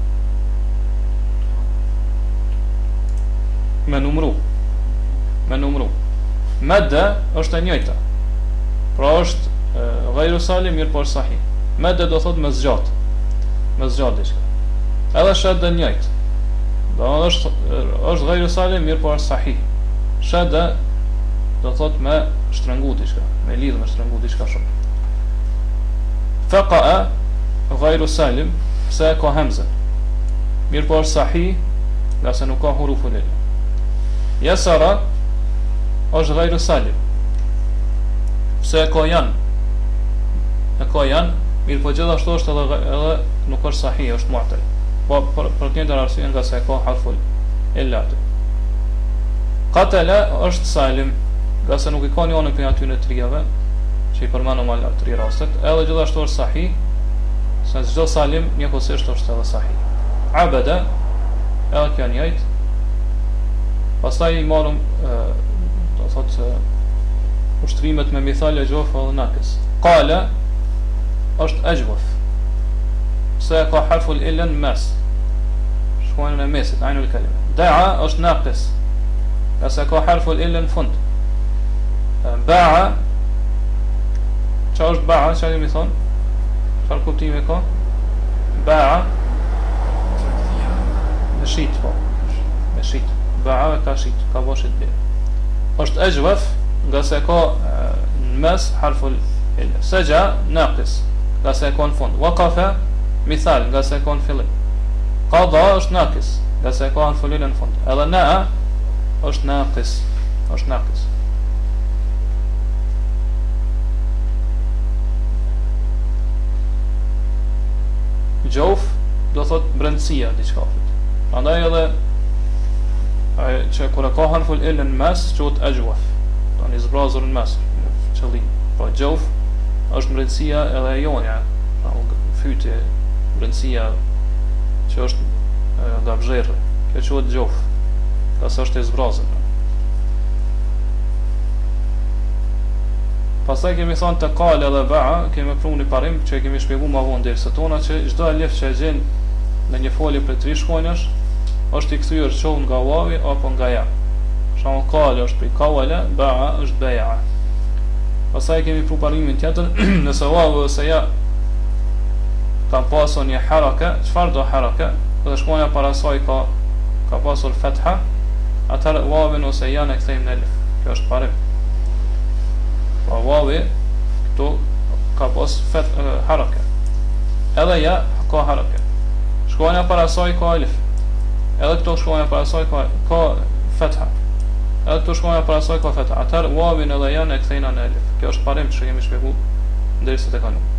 Me numru. Me numru. Madda është e njëjta. Pra është ghairu salim, mirë po është sahih. Madda do thot me zgjat. Me zgjat diçka. Edhe shadda njëjtë. Do është është ghairu salim, mirë po është sahih. Shadda do thot me shtrëngu diçka, me lidh me shtrëngu diçka shumë. Faqa'a ghairu salim, pse ka hamza. Mirë po është sahih, nga se nuk ka huruful illa. Yasara është ghairu salim. Pse ka janë. E ka janë, mirë po gjithashtu është edhe, edhe nuk është sahih, është mu'tal. Po për, për të njëjtën arsye nga se ka harful illa aty. Qatala është salim, nga se nuk i ka njëri prej aty në trijave, që i përmendëm al tri rastet, edhe gjithashtu është sahih, se çdo salim njëkohësisht është edhe sahih. Abada edhe kjo njëjtë. Pastaj i marrëm do thotë ushtrimet me mithal e gjof edhe nakis. Qala është ajwaf. Pse ka harful illa në mes, shkruajnë në mesit, ainul kelime. Da'a është naqis, nga se ka harful illa në fund. Ba'a, qa është ba'a, që a mi thonë? Çfarë kuptimi ka? Ba'a me shit, po. Me shit. Ba'a ka shit, ka boshit dhe. Është ajwaf, nga se ka në mes harful illa. Saja naqis, nga se ka në fund. Waqafa mithal, nga se ka në fillim. Qada është naqis, nga se ka harful illa në fund. Edhe na'a është naqis, është naqis. Gjof do thot brendësia diçka. Prandaj edhe ai që kur e ka harful il në mes quhet ajwaf. Tani zbrazur në mes në qëllim. Po gjof është brendësia edhe e jonja, pra fytje, brendësia që është nga bzherrë. Kjo quhet gjof. Ka sa është e zbrazur. Pastaj kemi thonë të kale dhe ba'a, kemi pru një parim që kemi shpjegu ma vonë deri së tona që çdo alif që e gjen në një folje për tri shkronjash është i kthyer qovë nga wawi apo nga ja. Shamo kale është për kawala, ba'a është beja. Pastaj kemi pru parimin tjetër, nëse wawi ose ja ka pasur një haraka, çfarë do haraka? Dhe shkronja para saj ka ka pasur fatha, atëherë wawin ose ja e kthejmë në alif. Kjo është parim. Pa wawi këtu ka pas fet uh, haraka. Edhe ja ka haraka. Shkronja para saj ka alif. Edhe këtu shkronja para saj ka ka fatha. Edhe këtu shkronja para saj ka fatha. Atëherë wawin edhe ja e kthejna në alif. Kjo është parim që kemi shpjeguar derisa të kalu.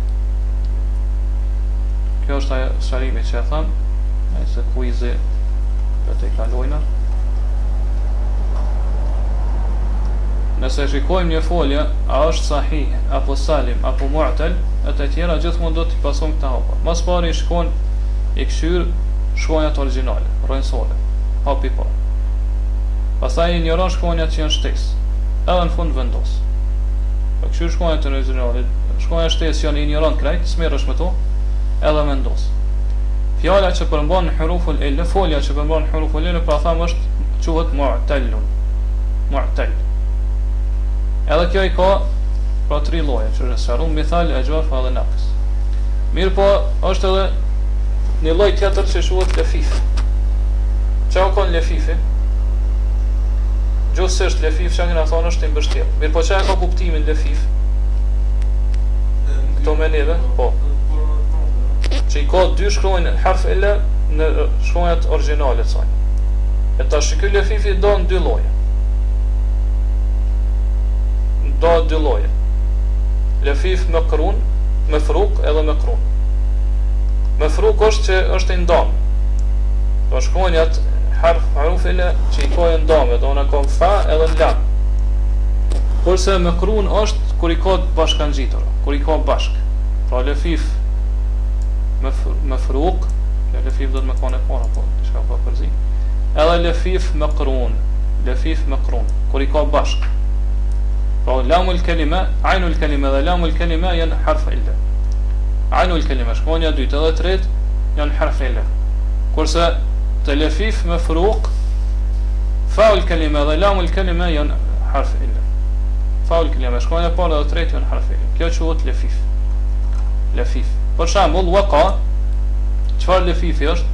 Kjo është ajo sharimi që e tham, ai se kuizi do të kalojna. Nëse shikojmë një folje, a është sahih, apo salim, apo mu'tal, e të tjera gjithmonë do t'i pasojmë këta hapa. Mas pari shkon i këshyr shkronjat origjinale, rrënjësore, hapi pa. Pastaj i njëron shkronjat që janë shtesë, edhe në fund vendos. Po këshyr shkronjat origjinale, shkronjat shtesë që janë i njëron krejt, smerresh me to, edhe vendos. Fjala që përmban huruful il, folja që përmban huruful il, pra tham është quhet mu'talun. Mu'tal. Edhe kjo i ka pra tri lloje, që është sharun, mithal, ajwaf dhe naqs. Mirë po, është edhe një lloj tjetër që quhet lefif. Çfarë ka lefifi? Gjithsesi lefif që kena thonë është i mbështjellë. Mirë po, çfarë ka kuptimin lefif? Këto me neve? Po. Që i ka dy shkronjë harf illa në shkronjat origjinale të saj. E tash ky lefifi do në dy lloje. Do dy lloje. Lefif me krun, me fruk edhe me krun. Me fruk është që është i ndam. Do shkronjat harf harufile që i ka ndame, do na ka fa edhe lam. Kurse me krun është kur i ka bashkangjitur, kur i ka bashk. Pra lefif me fr me fruk, lefif do të më kanë para po, çka po përzi. Edhe lefif me krun, lefif me krun, kur i ka bashk. Pra lamul kelime, ainul kelime dhe lamul kelime janë harf illa. Ainul kelime, shkronja e dytë edhe e tretë janë harf illa. Kurse te lefif me fruk, faul kelime dhe lamul kelime janë harf illa. Faul kelime, shkronja e parë dhe e tretë janë harf illa. Kjo quhet lefif. Lefif. Për shembull, waqa, çfarë lefifi është?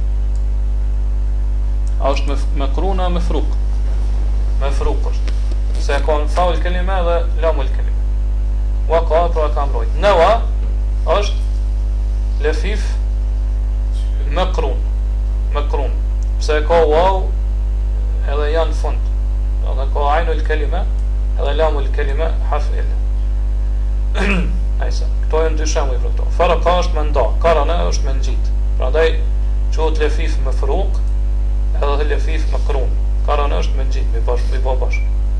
A është me me kruna me fruk? Me fruk është. Se ka faul kelime dhe lamul kelime. Waqa pra ka mbrojt. Nawa është lefif me krun. Me krun. Pse ka waw edhe janë fund. Edhe ka ainul kelime edhe lamul kelime harf illa. Ajsa, këto janë dy shembuj për këto. Faraka është me nda, karana është me ngjit. Prandaj quhet lefif me fruk edhe lefif me krun. Karana është me ngjit, me bash, me babash.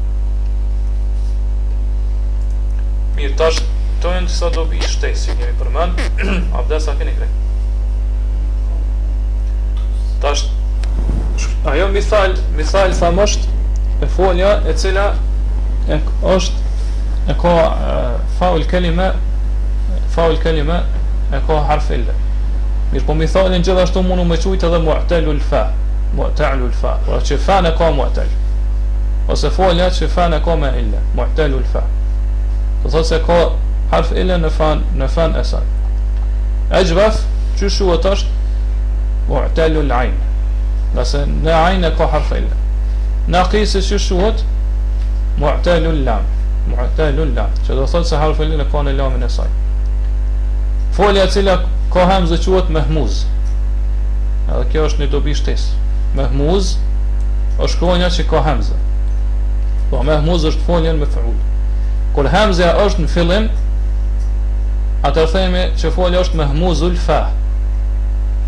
Mirë, tash këto janë disa dobi shtesë që kemi përmend. Abdesa keni krejt. Tash ajo misal, misal sa është e folja e cila e është e ka faul kelime faul kelime e ka harf illa. Mirë po mithalin gjithashtu mundu me qujtë edhe mu'talul fa, mu'talul fa, pra që fa në ka mu'tal, ose folja që fa në ka me illa, mu'talul fa. Do thot se ka harf illa në fan në fan e saj. Ajwaf që shuhet është mu'talul ain, nëse në ain e ka harf illa. Naqis që shuhet mu'talul lam, mu'talul lam, që do thot se harf illa ka në lamin e saj. Folja e cila ka hamzë quhet mehmuz. Edhe kjo është një dobi shtesë. Mehmuz është shkronja që ka hamzë. Po mehmuz është folja me fa'ul. Kur hamza është në fillim, atëherë themi që folja është mehmuzul fa.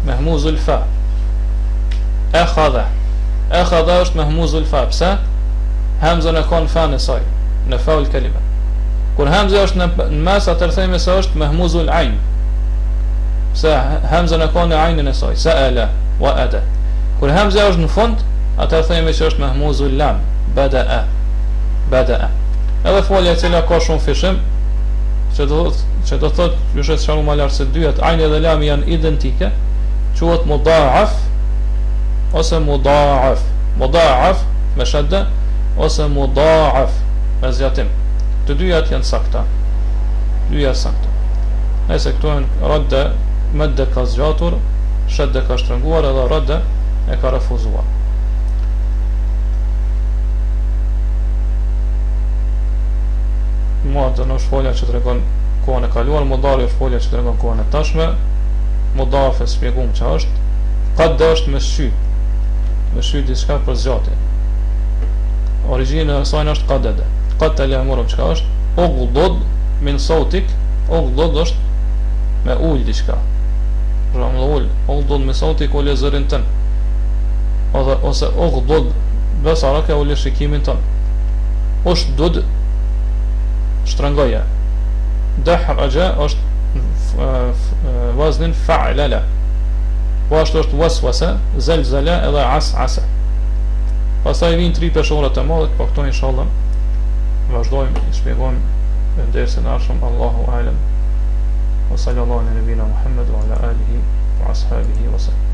mahmuzul fa. Akhadha. Akhadha është mahmuzul fa. Pse? Hamza në ka në fa në saj, në faul kelime. Kur hamza është në, në mes, atër thejme se është mahmuzul ajn. Pse hamza në ka në ajnën e saj, sa'ala wa ada. Kur hamza është në fund, atër thejme që është mahmuzul lam, bada'a. Bada'a. Edhe folja e cila ka shumë fishim, që do thot, që do thot, ju shetë sharu ma lartë se dyat, ajnë dhe lami janë identike, quhet mudaaf ose mudaaf. Mudaaf me shadda ose mudaaf me zjatim. Të dyjat janë sakta. Dyja sakta. Nëse këtu janë radde, medde ka zgjatur, shadda ka shtrënguar edhe radde e ka refuzuar. Muadën është folja që të regon kohën e kaluar, mudari është folja që të regon kohën e tashme, mudaf e spjegum që është, qadda është me shy, me shy diçka për zgjatje. Origjina e saj është qadada. Qad të lemurëm që ka është, ughdud min sautik, ughdud është me ull diçka. Rëmë dhe ull, ughdud min sautik ull e zërin tën. Ose ughdud besarake ull e shikimin tën. Ushdud shtrëngoja. Dahraja është vaznin fa'lala. Po ashtu është waswasa, zelzala edhe as'asa. Pastaj vijnë tri peshorët e mëdha, po këto inshallah vazhdojmë, i shpjegojmë në dersën e ardhshëm. Allahu a'lam. Wa sallallahu ala nabina Muhammad wa ala alihi wa ashabihi wa sallam.